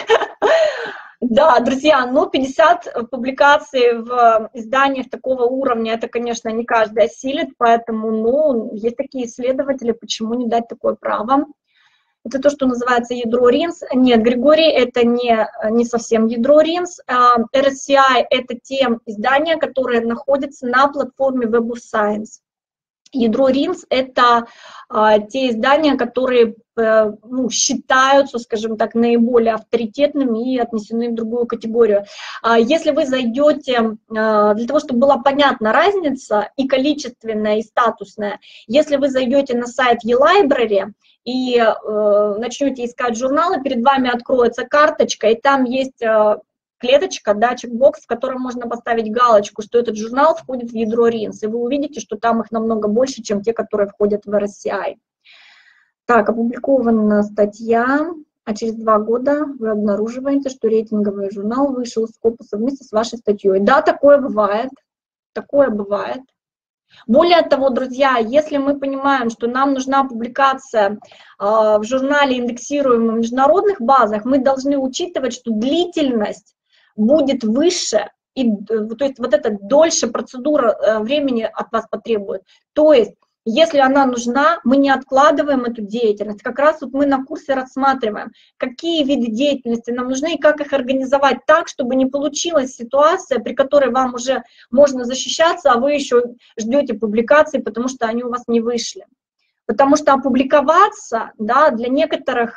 Да, друзья, ну пятьдесят публикаций в изданиях такого уровня, это, конечно, не каждый осилит, поэтому, ну, есть такие исследователи, почему не дать такое право. Это то, что называется ядро ринс. Нет, Григорий, это не, не совсем ядро ринс. эр эс си ай — это те издания, которые находятся на платформе Web of Science. Ядро ринс — это а, те издания, которые а, ну, считаются, скажем так, наиболее авторитетными и отнесены в другую категорию. А, если вы зайдете, а, для того, чтобы была понятна разница и количественная, и статусная, если вы зайдете на сайт eLibrary и а, начнете искать журналы, перед вами откроется карточка, и там есть а, клеточка, да, чекбокс, в котором можно поставить галочку, что этот журнал входит в ядро ринс, и вы увидите, что там их намного больше, чем те, которые входят в эр эс си ай. Так, опубликована статья, а через два года вы обнаруживаете, что рейтинговый журнал вышел из Scopus вместе с вашей статьей. Да, такое бывает, такое бывает. Более того, друзья, если мы понимаем, что нам нужна публикация э, в журнале, индексируемом в международных базах, мы должны учитывать, что длительность будет выше, и, то есть вот эта дольше процедура времени от вас потребует. То есть, если она нужна, мы не откладываем эту деятельность. Как раз вот мы на курсе рассматриваем, какие виды деятельности нам нужны и как их организовать так, чтобы не получилась ситуация, при которой вам уже можно защищаться, а вы еще ждете публикации, потому что они у вас не вышли. Потому что опубликоваться, да, для некоторых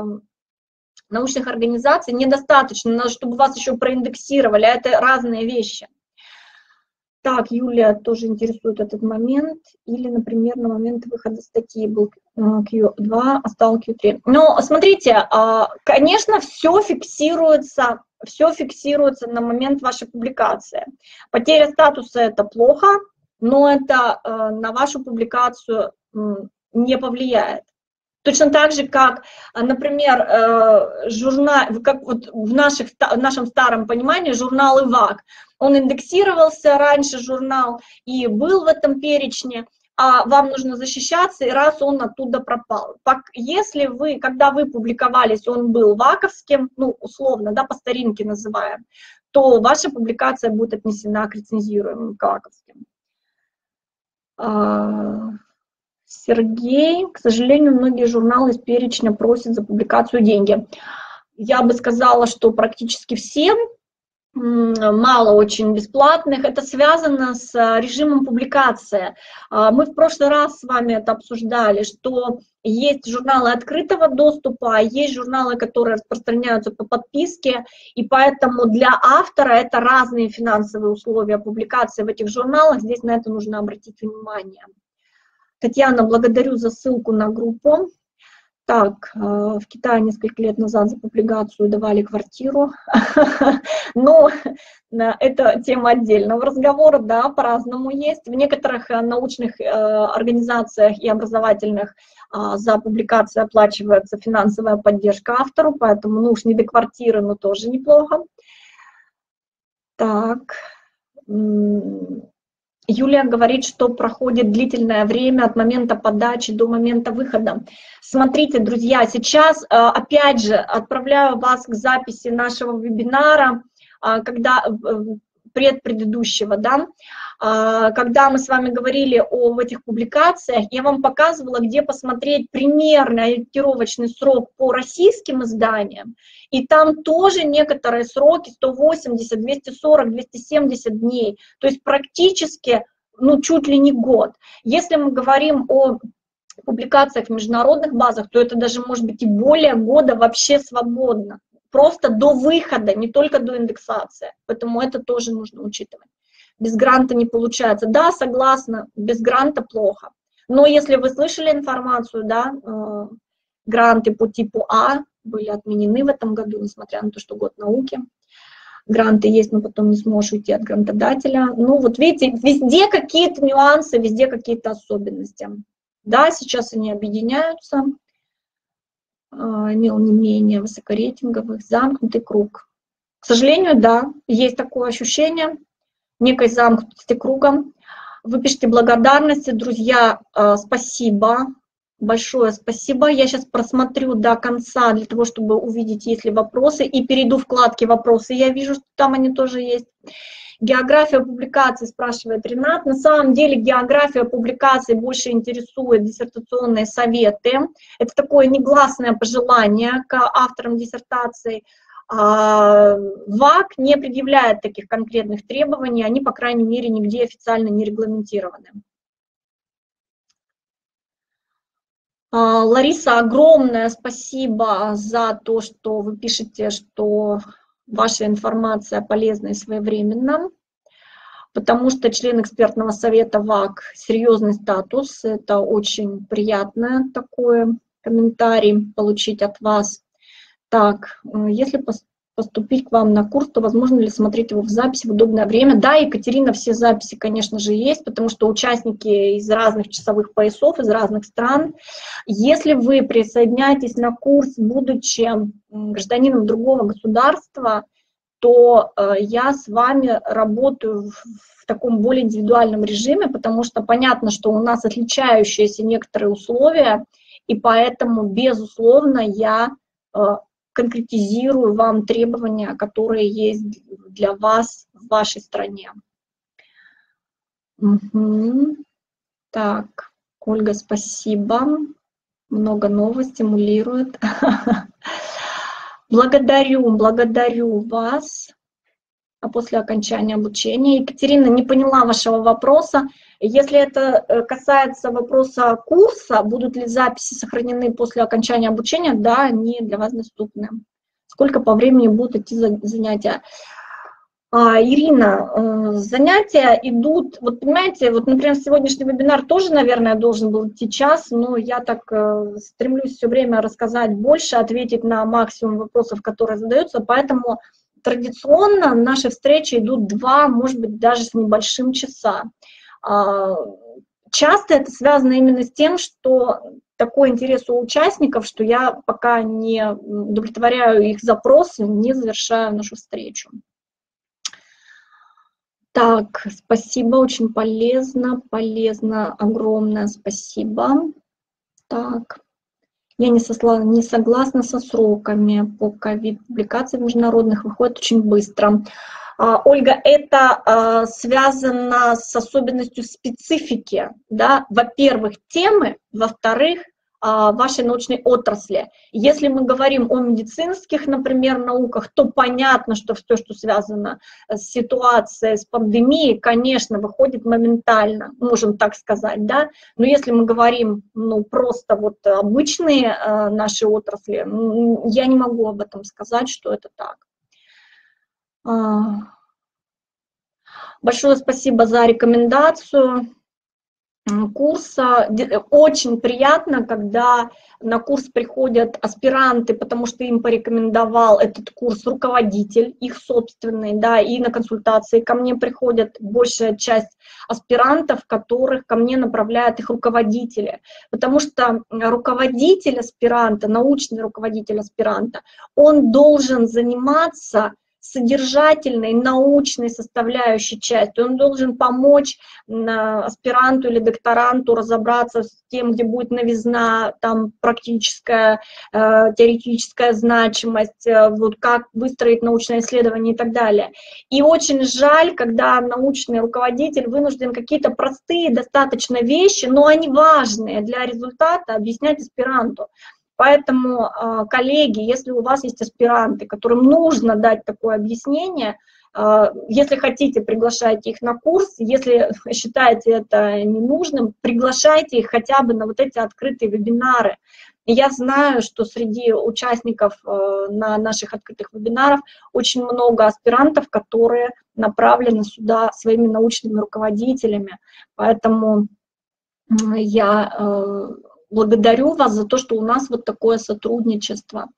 научных организаций недостаточно, надо, чтобы вас еще проиндексировали, а это разные вещи. Так, Юлия тоже интересует этот момент, или, например, на момент выхода статьи был кью два, а стал кью три. Но смотрите, конечно, все фиксируется, все фиксируется на момент вашей публикации. Потеря статуса — это плохо, но это на вашу публикацию не повлияет. Точно так же, как, например, журнал, как вот в, наших, в нашем старом понимании журнал ИВАК, он индексировался раньше, журнал, и был в этом перечне, а вам нужно защищаться, и раз он оттуда пропал. Если вы, когда вы публиковались, он был ваковским, ну, условно, да, по старинке называем, то ваша публикация будет отнесена к рецензируемым, к ваковским. Сергей, к сожалению, многие журналы из перечня просят за публикацию деньги. Я бы сказала, что практически все, мало очень бесплатных. Это связано с режимом публикации. Мы в прошлый раз с вами это обсуждали, что есть журналы открытого доступа, а есть журналы, которые распространяются по подписке, и поэтому для автора это разные финансовые условия публикации в этих журналах. Здесь на это нужно обратить внимание. Татьяна, благодарю за ссылку на группу. Так, в Китае несколько лет назад за публикацию давали квартиру, но это тема отдельного разговора, да, по-разному есть. В некоторых научных организациях и образовательных за публикацию оплачивается финансовая поддержка автору, поэтому, ну уж не до квартиры, но тоже неплохо. Так... Юлия говорит, что проходит длительное время от момента подачи до момента выхода. Смотрите, друзья, сейчас, опять же, отправляю вас к записи нашего вебинара, когда, предпредыдущего, да, когда мы с вами говорили об этих публикациях, я вам показывала, где посмотреть примерный ориентировочный срок по российским изданиям, и там тоже некоторые сроки, сто восемьдесят, двести сорок, двести семьдесят дней, то есть практически, ну, чуть ли не год. Если мы говорим о публикациях в международных базах, то это даже может быть и более года вообще свободно, просто до выхода, не только до индексации, поэтому это тоже нужно учитывать. Без гранта не получается. Да, согласна, без гранта плохо. Но если вы слышали информацию, да, э, гранты по типу А были отменены в этом году, несмотря на то, что год науки. Гранты есть, но потом не сможешь уйти от грантодателя. Ну вот видите, везде какие-то нюансы, везде какие-то особенности. Да, сейчас они объединяются. Э, имел не менее высокорейтинговых, замкнутый круг. К сожалению, да, есть такое ощущение некой замкнутости кругом. Вы пишите благодарности, друзья, спасибо, большое спасибо. Я сейчас просмотрю до конца для того, чтобы увидеть, есть ли вопросы, и перейду в вкладки «Вопросы». Я вижу, что там они тоже есть. География публикаций, спрашивает Ренат. На самом деле география публикаций больше интересует диссертационные советы. Это такое негласное пожелание к авторам диссертаций. ВАК не предъявляет таких конкретных требований, они, по крайней мере, нигде официально не регламентированы. Лариса, огромное спасибо за то, что вы пишете, что ваша информация полезна и своевременна, потому что член экспертного совета ВАК – серьезный статус, это очень приятное такое комментарий получить от вас. Так, если поступить к вам на курс, то возможно ли смотреть его в записи в удобное время? Да, Екатерина, все записи, конечно же, есть, потому что участники из разных часовых поясов, из разных стран. Если вы присоединяетесь на курс, будучи гражданином другого государства, то я с вами работаю в таком более индивидуальном режиме, потому что понятно, что у нас отличающиеся некоторые условия, и поэтому, безусловно, я конкретизирую вам требования, которые есть для вас в вашей стране. Угу. Так, Ольга, спасибо. Много нового, стимулирует. Благодарю, благодарю вас. А после окончания обучения. Екатерина, не поняла вашего вопроса. Если это касается вопроса курса, будут ли записи сохранены после окончания обучения, да, они для вас доступны. Сколько по времени будут идти занятия? А, Ирина, занятия идут, вот понимаете, вот, например, сегодняшний вебинар тоже, наверное, должен был идти час, но я так стремлюсь все время рассказать больше, ответить на максимум вопросов, которые задаются, поэтому традиционно наши встречи идут два, может быть, даже с небольшим часа. Часто это связано именно с тем, что такой интерес у участников, что я пока не удовлетворяю их запросы, не завершаю нашу встречу. Так, спасибо, очень полезно, полезно, огромное спасибо. Так, я не, сосла, не согласна со сроками по ковид, публикации международных выходит очень быстро. Ольга, это связано с особенностью специфики, да, во-первых, темы, во-вторых, вашей научной отрасли. Если мы говорим о медицинских, например, науках, то понятно, что все, что связано с ситуацией, с пандемией, конечно, выходит моментально, можем так сказать, да, но если мы говорим, ну, просто вот обычные наши отрасли, я не могу об этом сказать, что это так. Большое спасибо за рекомендацию курса. Очень приятно, когда на курс приходят аспиранты, потому что им порекомендовал этот курс руководитель, их собственный, да, и на консультации ко мне приходят большая часть аспирантов, которых ко мне направляют их руководители, потому что руководитель аспиранта, научный руководитель аспиранта, он должен заниматься содержательной, научной составляющей части. Он должен помочь аспиранту или докторанту разобраться с тем, где будет новизна, там практическая, э, теоретическая значимость, э, вот как выстроить научное исследование и так далее. И очень жаль, когда научный руководитель вынужден какие-то простые достаточно вещи, но они важные для результата, объяснять аспиранту. Поэтому, коллеги, если у вас есть аспиранты, которым нужно дать такое объяснение, если хотите, приглашайте их на курс, если считаете это ненужным, приглашайте их хотя бы на вот эти открытые вебинары. И я знаю, что среди участников на наших открытых вебинарах очень много аспирантов, которые направлены сюда своими научными руководителями. Поэтому я благодарю вас за то, что у нас вот такое сотрудничество.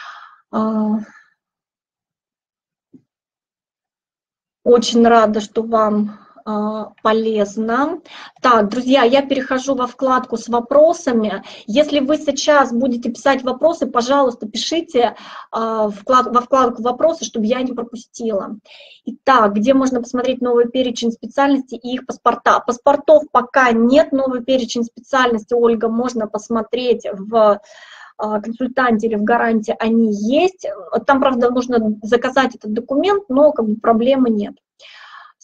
Очень рада, что вам полезно. Так, друзья, я перехожу во вкладку с вопросами. Если вы сейчас будете писать вопросы, пожалуйста, пишите во вкладку «Вопросы», чтобы я не пропустила. Итак, где можно посмотреть новый перечень специальностей и их паспорта? Паспортов пока нет, новый перечень специальностей, Ольга, можно посмотреть в консультанте или в гаранте, они есть. Там, правда, нужно заказать этот документ, но как бы проблемы нет.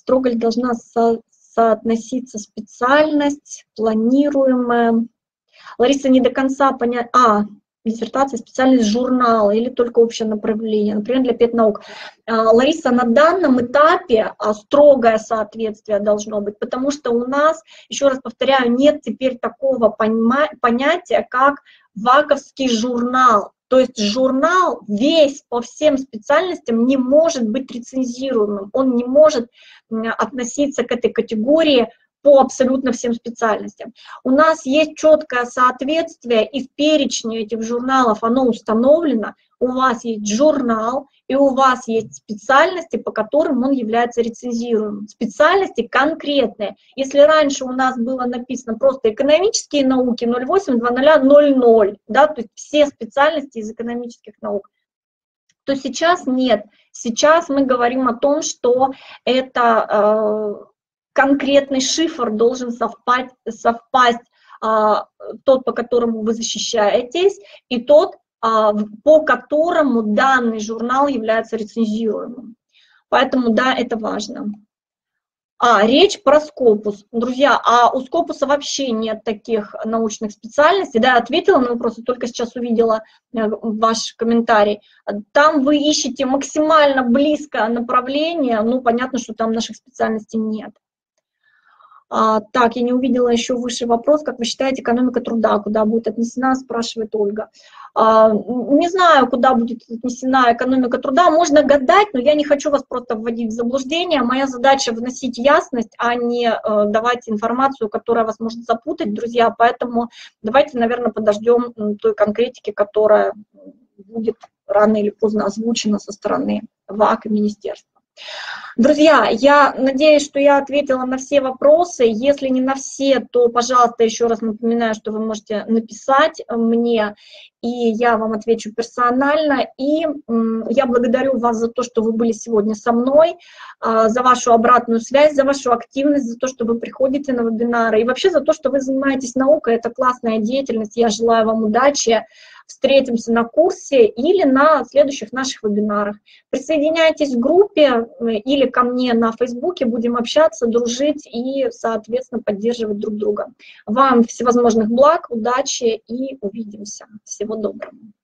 Строго ли должна со соотноситься специальность, планируемая? Лариса не до конца понять. А, диссертация, специальность журнала или только общее направление, например, для педнаук. Лариса, на данном этапе строгое соответствие должно быть, потому что у нас, еще раз повторяю, нет теперь такого понятия, как ваковский журнал. То есть журнал весь по всем специальностям не может быть рецензируемым, он не может относиться к этой категории по абсолютно всем специальностям. У нас есть четкое соответствие, и в перечне этих журналов оно установлено. У вас есть журнал, и у вас есть специальности, по которым он является рецензируемым. Специальности конкретные. Если раньше у нас было написано просто экономические науки ноль восемь два ноль ноль ноль, да, то есть все специальности из экономических наук, то сейчас нет. Сейчас мы говорим о том, что это э, конкретный шифр должен совпасть, совпасть а, тот, по которому вы защищаетесь, и тот, а, по которому данный журнал является рецензируемым. Поэтому, да, это важно. А, речь про Scopus. Друзья, а у Scopus вообще нет таких научных специальностей. Да, я ответила на вопрос, только сейчас увидела ваш комментарий. Там вы ищете максимально близкое направление, ну, понятно, что там наших специальностей нет. А, так, я не увидела еще выше вопрос. Как вы считаете, экономика труда, куда будет отнесена, спрашивает Ольга. А, не знаю, куда будет отнесена экономика труда. Можно гадать, но я не хочу вас просто вводить в заблуждение. Моя задача вносить ясность, а не э, давать информацию, которая вас может запутать, друзья. Поэтому давайте, наверное, подождем той конкретики, которая будет рано или поздно озвучена со стороны ВАК и министерства. Друзья, я надеюсь, что я ответила на все вопросы. Если не на все, то, пожалуйста, еще раз напоминаю, что вы можете написать мне, и я вам отвечу персонально. И я благодарю вас за то, что вы были сегодня со мной, за вашу обратную связь, за вашу активность, за то, что вы приходите на вебинары, и вообще за то, что вы занимаетесь наукой. Это классная деятельность. Я желаю вам удачи. Встретимся на курсе или на следующих наших вебинарах. Присоединяйтесь к группе или ко мне на Фейсбуке, будем общаться, дружить и, соответственно, поддерживать друг друга. Вам всевозможных благ, удачи и увидимся. Всего доброго.